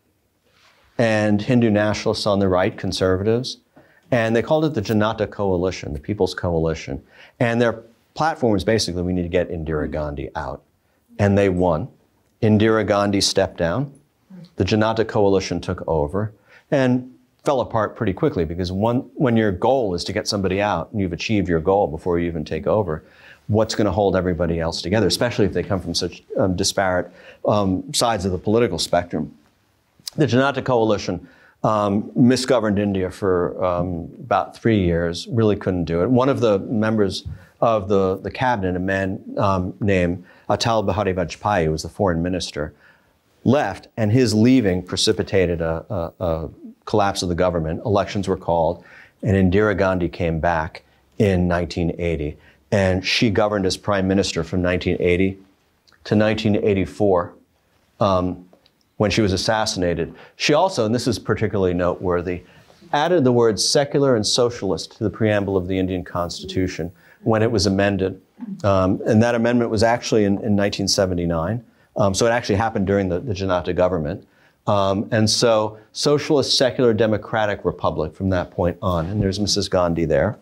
and Hindu nationalists on the right, conservatives, and they called it the Janata Coalition, the People's Coalition. And their platform was basically, we need to get Indira Gandhi out. And they won. Indira Gandhi stepped down. The Janata Coalition took over. And fell apart pretty quickly because one, when your goal is to get somebody out and you've achieved your goal before you even take over, what's going to hold everybody else together, especially if they come from such um, disparate um, sides of the political spectrum. The Janata Coalition um, misgoverned India for um, about three years, really couldn't do it. One of the members of the, the cabinet, a man um, named Atal Bihari Vajpayee, who was the foreign minister, left, and his leaving precipitated a, a, a collapse of the government. Elections were called, and Indira Gandhi came back in nineteen eighty. And she governed as prime minister from nineteen eighty to nineteen eighty-four. Um, when she was assassinated. She also, and this is particularly noteworthy, added the words secular and socialist to the preamble of the Indian Constitution when it was amended. Um, and that amendment was actually in, in nineteen seventy-nine. Um, so it actually happened during the, the Janata government. Um, and so socialist, secular, democratic republic from that point on. And there's Missus Gandhi there.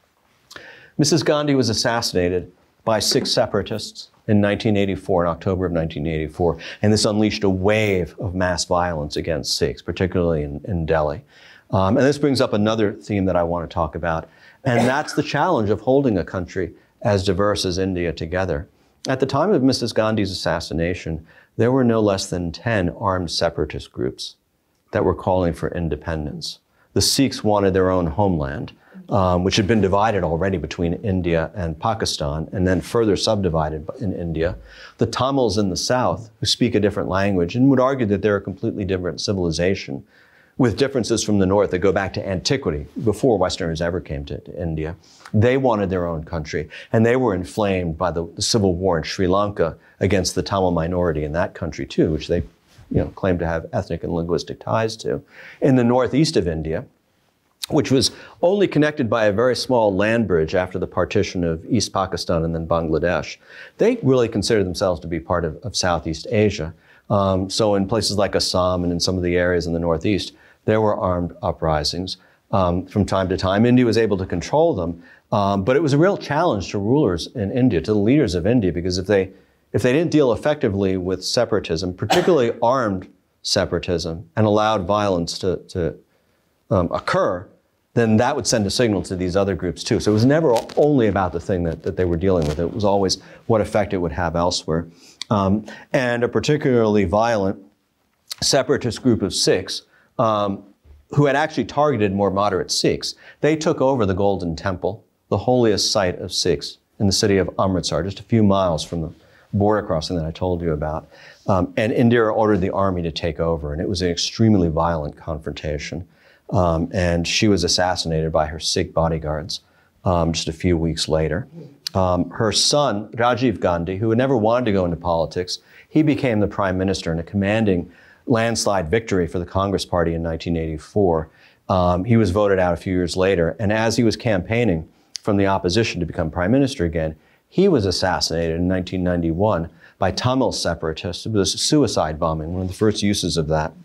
Missus Gandhi was assassinated by six separatists in nineteen eighty-four, in October of nineteen eighty-four. And this unleashed a wave of mass violence against Sikhs, particularly in, in Delhi. Um, and this brings up another theme that I want to talk about. And that's the challenge of holding a country as diverse as India together. At the time of Missus Gandhi's assassination, there were no less than ten armed separatist groups that were calling for independence. The Sikhs wanted their own homeland, um, which had been divided already between India and Pakistan, and then further subdivided in India. The Tamils in the south, who speak a different language, and would argue that they're a completely different civilization, with differences from the north that go back to antiquity, before Westerners ever came to, to India. They wanted their own country, and they were inflamed by the, the civil war in Sri Lanka against the Tamil minority in that country too, which they you know, claimed to have ethnic and linguistic ties to. In the northeast of India, which was only connected by a very small land bridge after the partition of East Pakistan and then Bangladesh, they really considered themselves to be part of, of Southeast Asia. Um, so in places like Assam and in some of the areas in the northeast, there were armed uprisings um, from time to time. India was able to control them, um, but it was a real challenge to rulers in India, to the leaders of India, because if they, if they didn't deal effectively with separatism, particularly armed separatism, and allowed violence to, to um, occur, then that would send a signal to these other groups too. So it was never only about the thing that, that they were dealing with. It was always what effect it would have elsewhere. Um, and a particularly violent separatist group of Sikhs Um, who had actually targeted more moderate Sikhs. They took over the Golden Temple, the holiest site of Sikhs in the city of Amritsar, just a few miles from the border crossing that I told you about. Um, and Indira ordered the army to take over, and it was an extremely violent confrontation. Um, and she was assassinated by her Sikh bodyguards um, just a few weeks later. Um, her son, Rajiv Gandhi, who had never wanted to go into politics, he became the prime minister in a commanding landslide victory for the Congress Party in nineteen eighty-four. Um, he was voted out a few years later, and as he was campaigning from the opposition to become prime minister again, he was assassinated in nineteen ninety-one by Tamil separatists. It was a suicide bombing, one of the first uses of that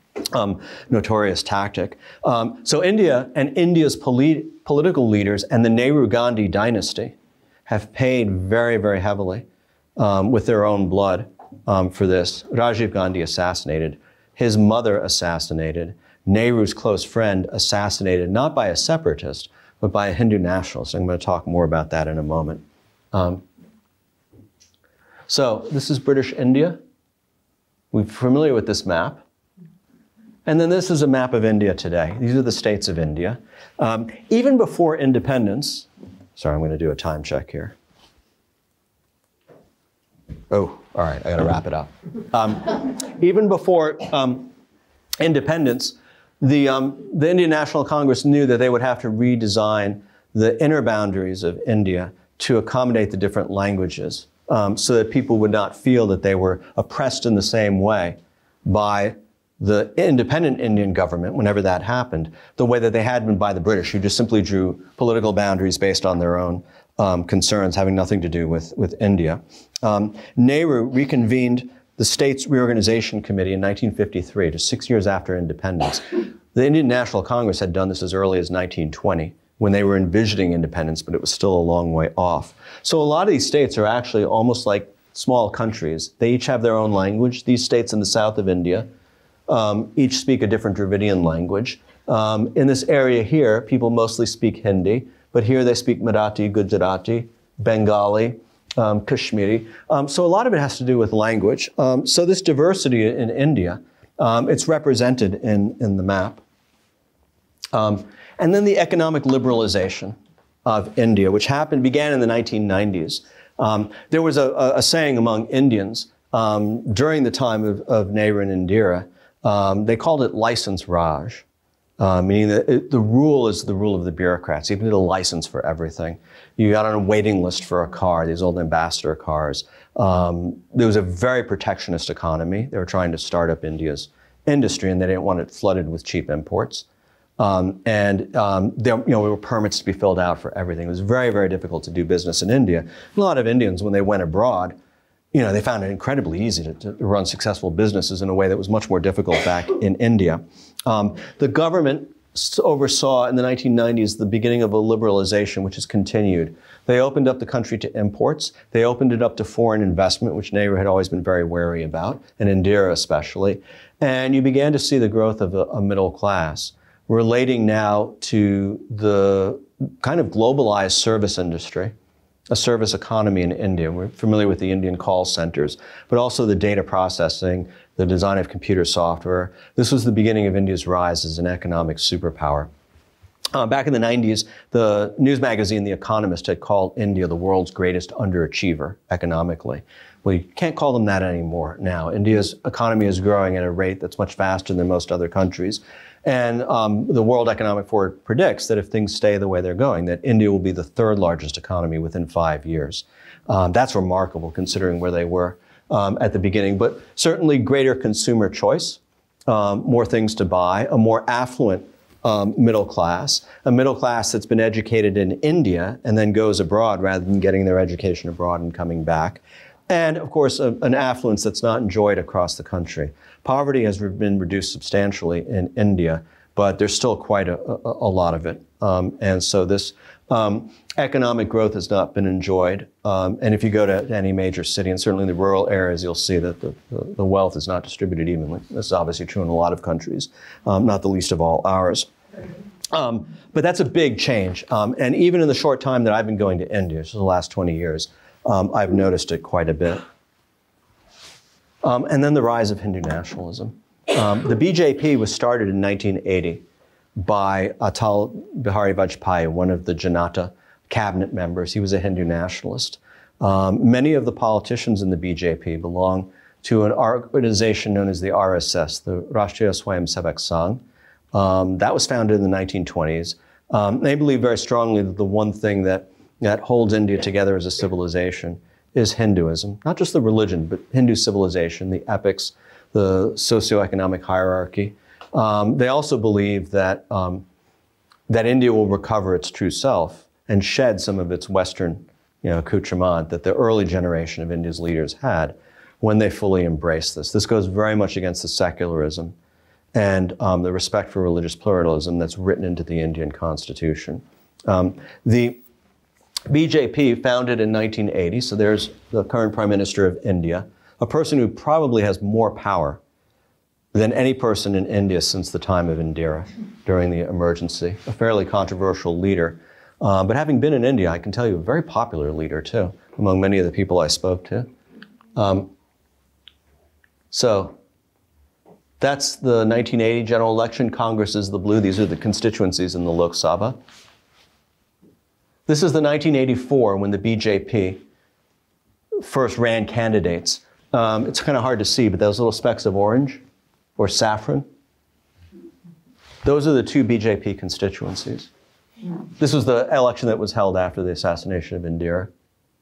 um, notorious tactic. Um, so India and India's polit political leaders and the Nehru-Gandhi dynasty have paid very, very heavily um, with their own blood Um, for this. Rajiv Gandhi assassinated, his mother assassinated, Nehru's close friend assassinated, not by a separatist, but by a Hindu nationalist. I'm going to talk more about that in a moment. Um, so this is British India. We're familiar with this map. And then this is a map of India today. These are the states of India. Um, even before independence, sorry, I'm going to do a time check here. Oh, all right, I got to wrap it up. Um, even before um, independence, the, um, the Indian National Congress knew that they would have to redesign the inner boundaries of India to accommodate the different languages um, so that people would not feel that they were oppressed in the same way by the independent Indian government, whenever that happened, the way that they had been by the British, who just simply drew political boundaries based on their own um, concerns, having nothing to do with, with India. Um, Nehru reconvened the States Reorganization Committee in nineteen fifty-three, just six years after independence. The Indian National Congress had done this as early as nineteen twenty, when they were envisioning independence, but it was still a long way off. So a lot of these states are actually almost like small countries. They each have their own language. These states in the south of India um, each speak a different Dravidian language. Um, in this area here, people mostly speak Hindi, but here they speak Marathi, Gujarati, Bengali, um, Kashmiri. Um, so a lot of it has to do with language. Um, so this diversity in India, um, it's represented in, in the map. Um, and then the economic liberalization of India, which happened, began in the nineteen nineties. Um, there was a, a, a saying among Indians um, during the time of, of Nehru and Indira. Um, they called it license Raj. uh, meaning that it, the rule is the rule of the bureaucrats. You need a license for everything. You got on a waiting list for a car, these old ambassador cars. Um, there was a very protectionist economy. They were trying to start up India's industry, and they didn't want it flooded with cheap imports. Um, and um, there, you know, there were permits to be filled out for everything. It was very, very difficult to do business in India. A lot of Indians, when they went abroad, you know, they found it incredibly easy to, to run successful businesses in a way that was much more difficult back in India. Um, the government oversaw in the nineteen nineties the beginning of a liberalization, which has continued. They opened up the country to imports. They opened it up to foreign investment, which Nehru had always been very wary about, and Indira especially. And you began to see the growth of a, a middle class, relating now to the kind of globalized service industry, a service economy in India. We're familiar with the Indian call centers, but also the data processing, the design of computer software. This was the beginning of India's rise as an economic superpower. Uh, back in the nineties, the news magazine The Economist had called India the world's greatest underachiever economically. Well, you can't call them that anymore now. India's economy is growing at a rate that's much faster than most other countries. And um, the World Economic Forum predicts that if things stay the way they're going, that India will be the third largest economy within five years. Um, that's remarkable considering where they were um, at the beginning. But certainly greater consumer choice, um, more things to buy, a more affluent um, middle class, a middle class that's been educated in India and then goes abroad rather than getting their education abroad and coming back. And of course, a, an affluence that's not enjoyed across the country. Poverty has been reduced substantially in India, but there's still quite a, a, a lot of it. Um, and so this um, economic growth has not been enjoyed. Um, and if you go to any major city, and certainly in the rural areas, you'll see that the, the, the wealth is not distributed evenly. This is obviously true in a lot of countries, um, not the least of all ours. Um, but that's a big change. Um, and even in the short time that I've been going to India, so the last twenty years, um, I've noticed it quite a bit. Um, and then the rise of Hindu nationalism. Um, the B J P was started in nineteen eighty by Atal Bihari Vajpayee, one of the Janata cabinet members. He was a Hindu nationalist. Um, many of the politicians in the B J P belong to an organization known as the R S S, the Rashtriya Swayamsevak Sangh. Um, that was founded in the nineteen twenties. Um, they believe very strongly that the one thing that, that holds India together as a civilization is Hinduism. Not just the religion, but Hindu civilization, the epics, the socioeconomic hierarchy. Um, they also believe that, um, that India will recover its true self and shed some of its Western, you know, accoutrement that the early generation of India's leaders had when they fully embraced this. This goes very much against the secularism and um, the respect for religious pluralism that's written into the Indian Constitution. Um, the B J P, founded in nineteen eighty, so there's the current Prime Minister of India, a person who probably has more power than any person in India since the time of Indira during the emergency, a fairly controversial leader. Uh, but having been in India, I can tell you a very popular leader too, among many of the people I spoke to. Um, so that's the nineteen eighty general election. Congress is the blue. These are the constituencies in the Lok Sabha. This is the nineteen eighty-four when the B J P first ran candidates. Um, it's kind of hard to see, but those little specks of orange or saffron, those are the two B J P constituencies. This was the election that was held after the assassination of Indira.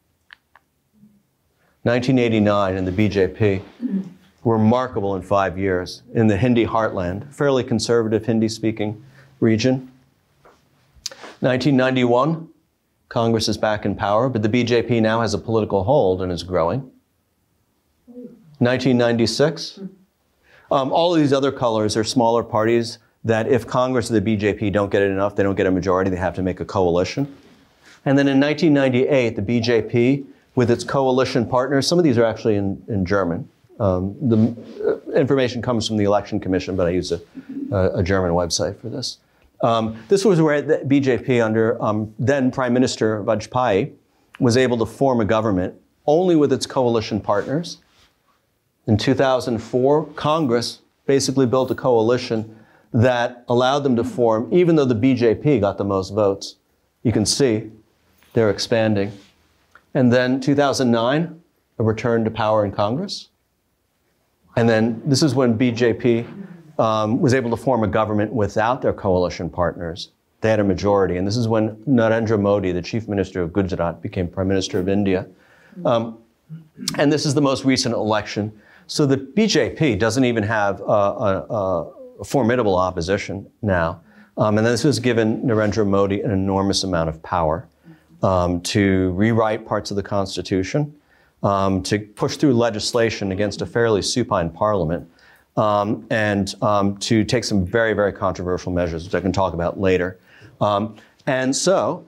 nineteen eighty-nine, and the B J P, remarkable in five years, in the Hindi heartland, fairly conservative Hindi-speaking region. nineteen ninety-one, Congress is back in power, but the B J P now has a political hold and is growing. nineteen ninety-six, um, all of these other colors are smaller parties that if Congress or the B J P don't get it enough, they don't get a majority, they have to make a coalition. And then in nineteen ninety-eight, the B J P, with its coalition partners, some of these are actually in, in German. Um, the uh, information comes from the Election Commission, but I use a, a, a German website for this. Um, this was where the B J P under um, then Prime Minister Vajpayee was able to form a government only with its coalition partners. In two thousand four, Congress basically built a coalition that allowed them to form, even though the B J P got the most votes. You can see they're expanding. And then two thousand nine, a return to power in Congress. And then this is when B J P um, was able to form a government without their coalition partners. They had a majority, and this is when Narendra Modi, the chief minister of Gujarat, became prime minister of India. Um, and this is the most recent election. So the B J P doesn't even have a, a, a formidable opposition now. Um, and this has given Narendra Modi an enormous amount of power um, to rewrite parts of the Constitution, um, to push through legislation against a fairly supine parliament, um, and um, to take some very, very controversial measures, which I can talk about later. Um, and so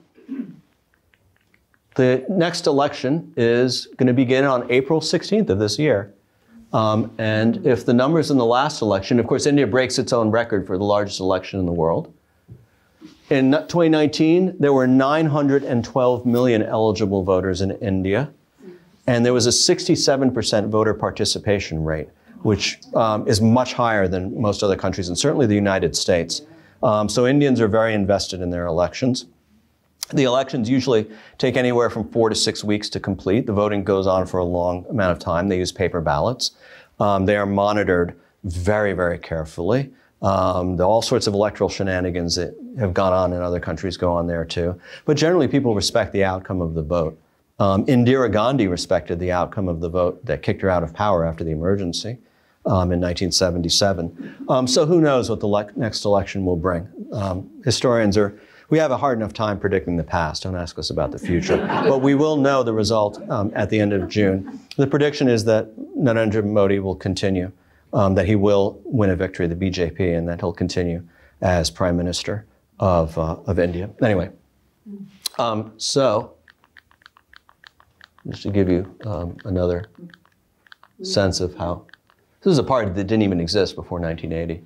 the next election is going to begin on April sixteenth of this year. Um, and if the numbers in the last election, of course, India breaks its own record for the largest election in the world. In twenty nineteen, there were nine hundred twelve million eligible voters in India, and there was a sixty-seven percent voter participation rate, which um, is much higher than most other countries, and certainly the United States. Um, so Indians are very invested in their elections. The elections usually take anywhere from four to six weeks to complete. The voting goes on for a long amount of time. They use paper ballots. Um, they are monitored very, very carefully. Um, the, all sorts of electoral shenanigans that have gone on in other countries go on there too. But generally, people respect the outcome of the vote. Um, Indira Gandhi respected the outcome of the vote that kicked her out of power after the emergency um, in nineteen seventy-seven. Um, so who knows what the le- next election will bring? Um, historians are We have a hard enough time predicting the past. Don't ask us about the future. But we will know the result um, at the end of June. The prediction is that Narendra Modi will continue, um, that he will win a victory, the B J P, and that he'll continue as Prime Minister of, uh, of India. Anyway, um, so just to give you um, another sense of how, this is a party that didn't even exist before nineteen eighty.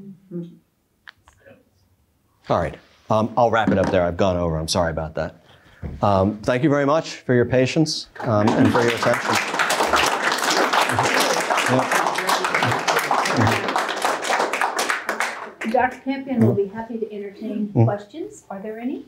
All right. Um, I'll wrap it up there. I've gone over. I'm sorry about that. Um, thank you very much for your patience um, and for your attention. Doctor Campion will be happy to entertain mm-hmm. questions. Are there any?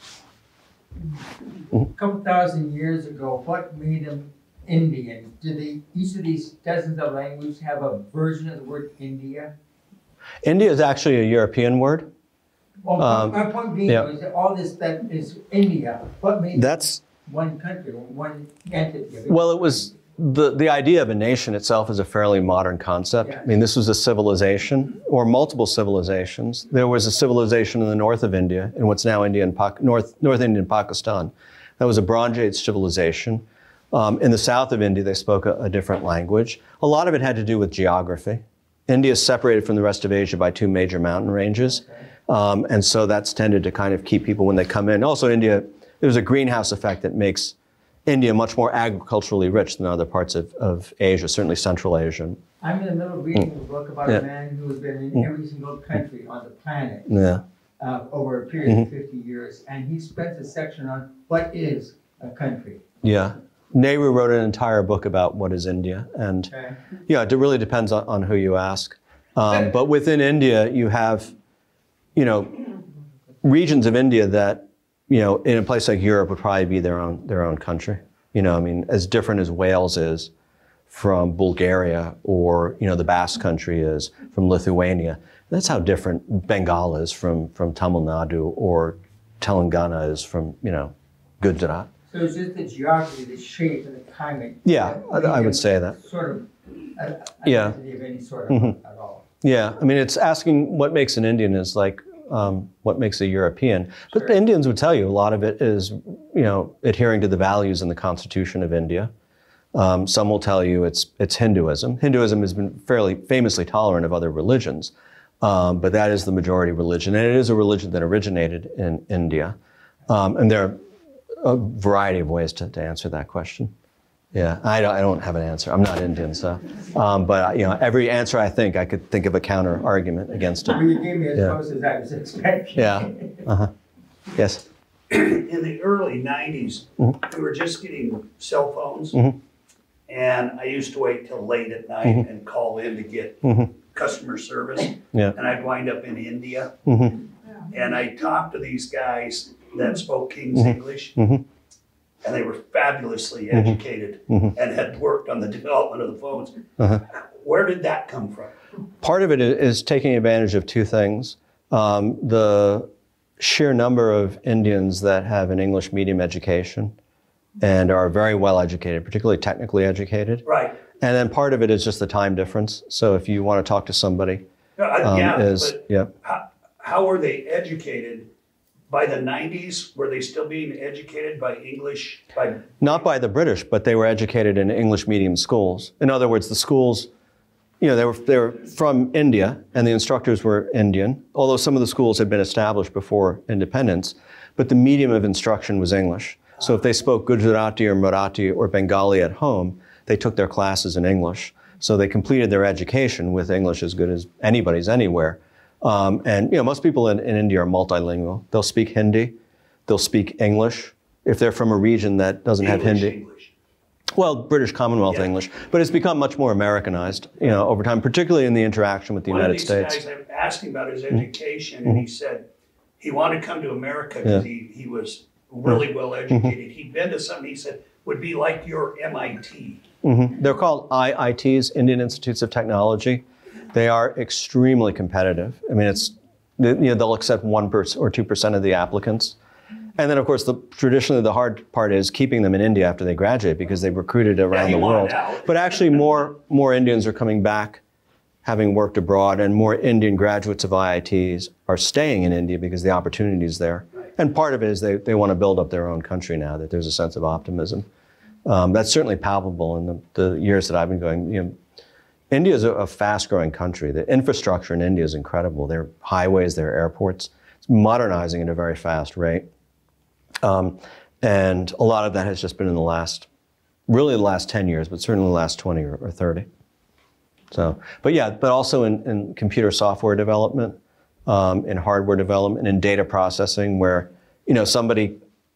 A couple thousand years ago, what made them Indian? Do they, each of these dozens of languages have a version of the word India? India is actually a European word. Well, um, my point being yeah. is that all this that is India. What made That's, one country, one entity? Well, it was the, the idea of a nation itself is a fairly modern concept. Yes. I mean, this was a civilization, or multiple civilizations. There was a civilization in the north of India, in what's now India and pa- North, North Indian Pakistan. That was a Bronze Age civilization. Um, in the south of India, they spoke a, a different language. A lot of it had to do with geography. India is separated from the rest of Asia by two major mountain ranges. Okay. Um, and so that's tended to kind of keep people when they come in. Also, India, there's a greenhouse effect that makes India much more agriculturally rich than other parts of, of Asia, certainly Central Asia. I'm in the middle of reading mm. a book about yeah. a man who has been in mm. every single country on the planet yeah. uh, over a period mm-hmm. of fifty years. And he spends a section on what is a country. Yeah. Nehru wrote an entire book about what is India. And okay. yeah, it really depends on, on who you ask. Um, but within India, you have you know, regions of India that, you know, in a place like Europe would probably be their own their own country. You know, I mean, as different as Wales is from Bulgaria, or, you know, the Basque Country is from Lithuania. That's how different Bengal is from, from Tamil Nadu, or Telangana is from, you know, Gujarat. So it's just the geography, the shape, and the climate. Yeah, I, I would say that. Sort of a, a yeah. of any sort of mm-hmm. at all. Yeah, I mean, it's asking what makes an Indian is like um, what makes a European. But sure. the Indians would tell you a lot of it is, you know, adhering to the values in the Constitution of India. Um, some will tell you it's it's Hinduism. Hinduism has been fairly famously tolerant of other religions, um, but that is the majority religion, and it is a religion that originated in India. Um, and there are a variety of ways to, to answer that question. Yeah, I don't, I don't have an answer. I'm not Indian, so. Um, but, you know, every answer I think, I could think of a counter argument against it. Well, you gave me as yeah. close as I was expecting. Yeah. Uh-huh. Yes? In the early nineties, mm-hmm. we were just getting cell phones, mm-hmm. and I used to wait till late at night mm-hmm. and call in to get mm-hmm. customer service. Yeah. And I'd wind up in India, mm-hmm. and I talked to these guys that spoke King's mm-hmm. English. Mm-hmm. and they were fabulously Mm-hmm. educated Mm-hmm. and had worked on the development of the phones. Uh-huh. Where did that come from? Part of it is taking advantage of two things. Um, the sheer number of Indians that have an English medium education and are very well educated, particularly technically educated. Right. And then part of it is just the time difference. So if you want to talk to somebody, No, I- um, yeah, is, but yeah. how, how were they educated? By the nineties, were they still being educated by English? By Not by the British, but they were educated in English medium schools. In other words, the schools, you know, they were, they were from India and the instructors were Indian, although some of the schools had been established before independence, but the medium of instruction was English. So if they spoke Gujarati or Marathi or Bengali at home, they took their classes in English. So they completed their education with English as good as anybody's anywhere. Um, and you know, most people in, in India are multilingual. They'll speak Hindi, they'll speak English. If they're from a region that doesn't have English, Hindi. English. Well, British Commonwealth Yeah. English, but it's become much more Americanized, you know, over time, particularly in the interaction with the One United of these States. guys, I asked him about his education, and he said he wanted to come to America because Yeah. he, he was really well educated. He'd been to something he said would be like your M I T. Mm-hmm. They're called I I Ts, Indian Institutes of Technology. They are extremely competitive. I mean, it's, you know, they'll accept one percent or two percent of the applicants. And then, of course, the, traditionally the hard part is keeping them in India after they graduate because they've recruited around he the world. wanted out. But actually, more, more Indians are coming back having worked abroad, and more Indian graduates of I I Ts are staying in India because the opportunity is there. And part of it is they, they want to build up their own country now, that there's a sense of optimism. Um, that's certainly palpable in the, the years that I've been going. You know, India is a, a fast-growing country. The infrastructure in India is incredible. There are highways, there are airports. It's modernizing at a very fast rate. Um, and a lot of that has just been in the last, really the last ten years, but certainly the last twenty or, or thirty. So, but yeah, but also in, in computer software development, um, in hardware development, in data processing, where, you know, somebody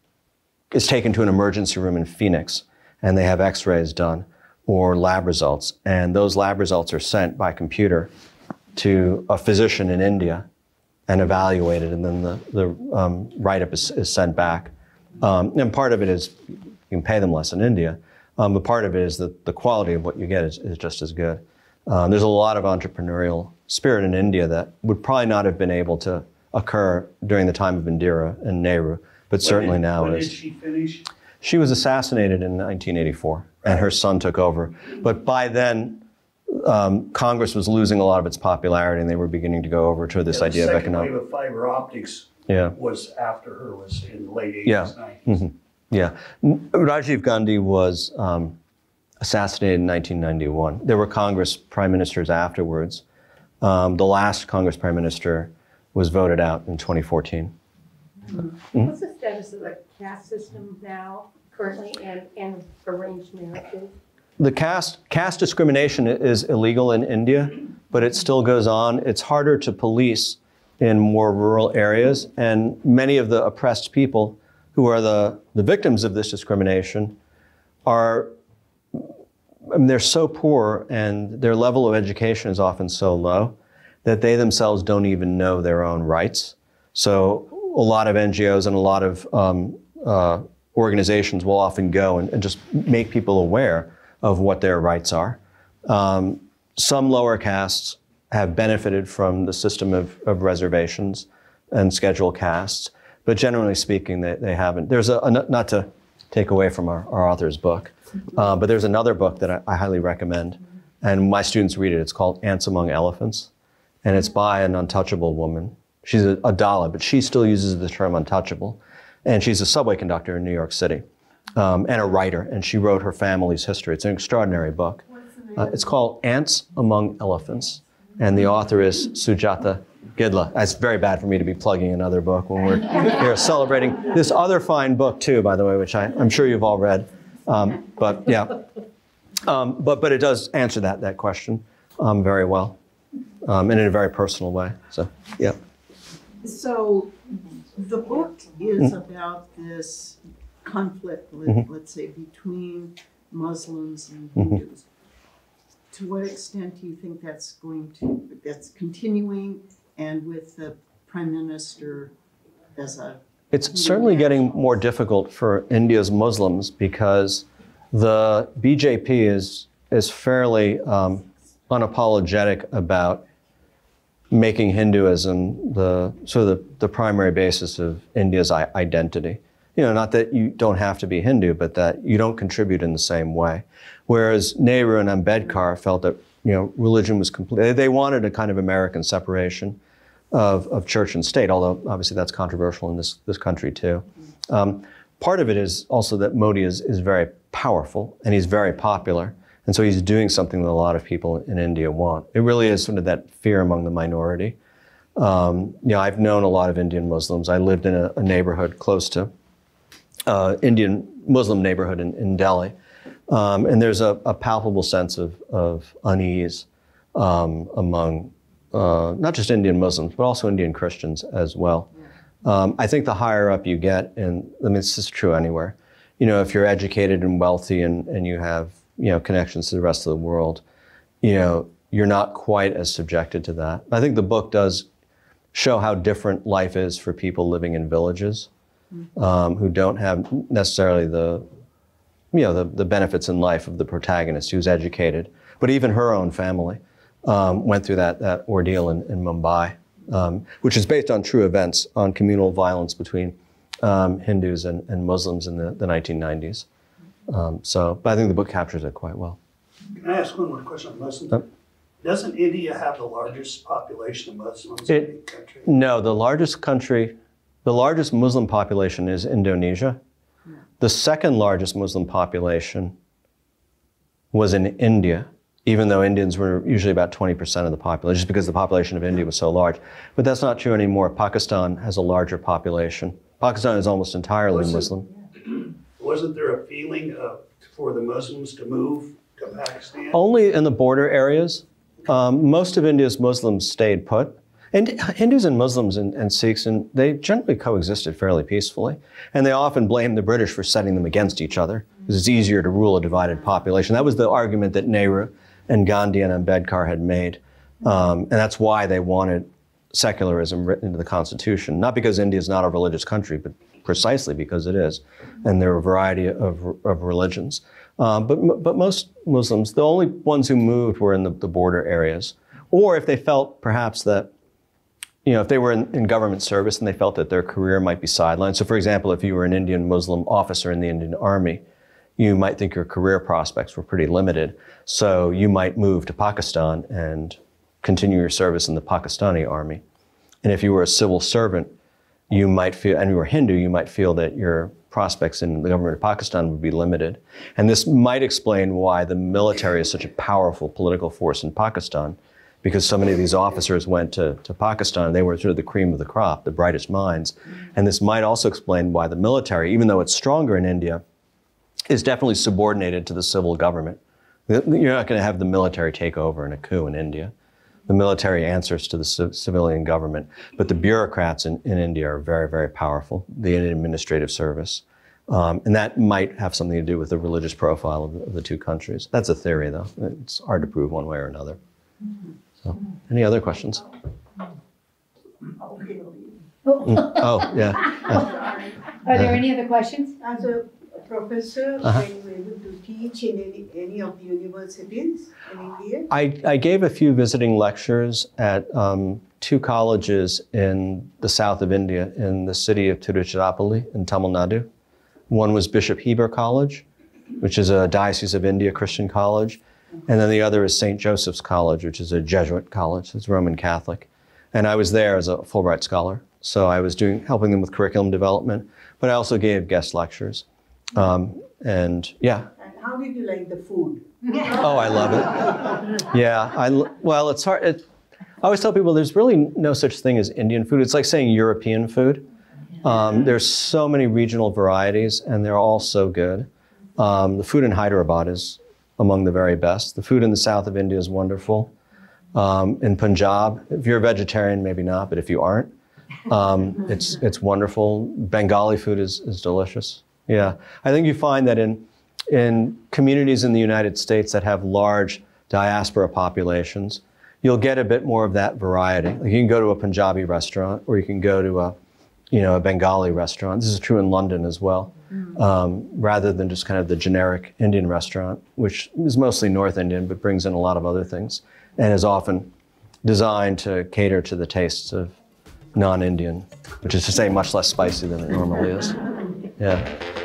is taken to an emergency room in Phoenix and they have x-rays done or lab results, and those lab results are sent by computer to a physician in India and evaluated, and then the, the um, write-up is, is sent back. Um, and part of it is you can pay them less in India, um, but part of it is that the quality of what you get is, is just as good. Um, there's a lot of entrepreneurial spirit in India that would probably not have been able to occur during the time of Indira and Nehru, but certainly when did, now when is. did she finish? She was assassinated in nineteen eighty-four, and her son took over. But by then, um, Congress was losing a lot of its popularity, and they were beginning to go over to this Yeah, idea the of second economic. wave of fiber optics Yeah. was after her, was in the late eighties, Yeah. nineties. Mhm. Yeah. Rajiv Gandhi was um, assassinated in nineteen ninety-one. There were Congress prime ministers afterwards. Um, the last Congress prime minister was voted out in twenty fourteen. Mm-hmm. What's the status of the caste system now, currently, and, and arranged marriages? The caste, caste discrimination is illegal in India, but it still goes on. It's harder to police in more rural areas, and many of the oppressed people who are the, the victims of this discrimination are, I mean, they're so poor and their level of education is often so low that they themselves don't even know their own rights. So a lot of N G Os and a lot of um, uh, organizations will often go and, and just make people aware of what their rights are. Um, some lower castes have benefited from the system of, of reservations and scheduled castes, but generally speaking, they, they haven't. There's a, a, not to take away from our, our author's book, uh, but there's another book that I, I highly recommend, and my students read it. It's called Ants Among Elephants, and it's by an untouchable woman. She's a, a Dalit, but she still uses the term untouchable, and she's a subway conductor in New York City, um, and a writer, and she wrote her family's history. It's an extraordinary book. Uh, it's called Ants Among Elephants, and the author is Sujata Gidla. It's very bad for me to be plugging another book when we're here celebrating this other fine book too, by the way, which I, I'm sure you've all read. Um, but yeah, um, but but it does answer that that question um, very well, um, and in a very personal way. So yeah. So the book is about this conflict, let, Mhm. let's say, between Muslims and Mhm. Hindus. To what extent do you think that's going to, that's continuing, and with the Prime Minister as a It's certainly getting more difficult for India's Muslims because the B J P is, is fairly um, unapologetic about making Hinduism the sort of the, the primary basis of India's I identity. You know, not that you don't have to be Hindu, but that you don't contribute in the same way. Whereas Nehru and Ambedkar felt that, you know, religion was complete. They wanted a kind of American separation of, of church and state, although obviously that's controversial in this, this country too. Um, part of it is also that Modi is, is very powerful and he's very popular. And so he's doing something that a lot of people in India want. It really is sort of that fear among the minority. Um, you know, I've known a lot of Indian Muslims. I lived in a, a neighborhood close to uh, Indian Muslim neighborhood in, in Delhi. Um, and there's a, a palpable sense of, of unease um, among uh, not just Indian Muslims, but also Indian Christians as well. Um, I think the higher up you get, and I mean, this is true anywhere, you know, if you're educated and wealthy and, and you have, you know, connections to the rest of the world, you know, you're not quite as subjected to that. I think the book does show how different life is for people living in villages um, who don't have necessarily the, you know, the, the benefits in life of the protagonist who's educated. But even her own family um, went through that, that ordeal in, in Mumbai, um, which is based on true events on communal violence between um, Hindus and, and Muslims in the, the nineteen nineties. Um, so, but I think the book captures it quite well. Can I ask one more question on Muslims? Yep. Doesn't India have the largest population of Muslims It, in the country? No, the largest country, the largest Muslim population is Indonesia. The second largest Muslim population was in India, even though Indians were usually about twenty percent of the population, just because the population of India was so large. But that's not true anymore. Pakistan has a larger population. Pakistan is almost entirely Wasn't- Muslim. Wasn't there a feeling uh, for the Muslims to move to Pakistan? Only in the border areas. Um, most of India's Muslims stayed put. And Hindus and Muslims and, and Sikhs, and they generally coexisted fairly peacefully. And they often blamed the British for setting them against each other, because it's easier to rule a divided population. That was the argument that Nehru and Gandhi and Ambedkar had made. Um, and that's why they wanted secularism written into the Constitution. Not because India is not a religious country, but precisely because it is. And there are a variety of, of religions. Um, but, but most Muslims, the only ones who moved were in the, the border areas. Or if they felt perhaps that, you know, if they were in, in government service and they felt that their career might be sidelined. So for example, if you were an Indian Muslim officer in the Indian Army, you might think your career prospects were pretty limited. So you might move to Pakistan and continue your service in the Pakistani army. And if you were a civil servant, you might feel, and you were Hindu, you might feel that your prospects in the government of Pakistan would be limited. And this might explain why the military is such a powerful political force in Pakistan, because so many of these officers went to, to Pakistan. They were sort of the cream of the crop, the brightest minds. And this might also explain why the military, even though it's stronger in India, is definitely subordinated to the civil government. You're not going to have the military take over in a coup in India. The military answers to the c civilian government, but the bureaucrats in, in India are very, very powerful, the Indian administrative service. Um, and that might have something to do with the religious profile of the, of the two countries. That's a theory, though. It's hard to prove one way or another. So, any other questions? Oh, Mm. Oh, yeah. Are there any other questions? As a professor, Uh-huh. were you able to teach in any, any of the universities in India? I, I gave a few visiting lectures at um, two colleges in the south of India, in the city of Tiruchirappalli in Tamil Nadu. One was Bishop Heber College, which is a Diocese of India Christian college. And then the other is Saint Joseph's College, which is a Jesuit college. It's Roman Catholic. And I was there as a Fulbright scholar. So I was doing, helping them with curriculum development, but I also gave guest lectures. Um, and yeah. And how did you like the food? Oh, I love it. Yeah, I, well, it's hard. It, I always tell people there's really no such thing as Indian food. It's like saying European food. Um, there's so many regional varieties, and they're all so good. Um, the food in Hyderabad is among the very best. The food in the south of India is wonderful. Um, in Punjab, if you're a vegetarian, maybe not, but if you aren't, um, it's, it's wonderful. Bengali food is, is delicious. Yeah, I think you find that in, in communities in the United States that have large diaspora populations, you'll get a bit more of that variety. Like you can go to a Punjabi restaurant, or you can go to a, you know, a Bengali restaurant. This is true in London as well, um, rather than just kind of the generic Indian restaurant, which is mostly North Indian, but brings in a lot of other things, and is often designed to cater to the tastes of non-Indian, which is to say much less spicy than it normally is. Yeah.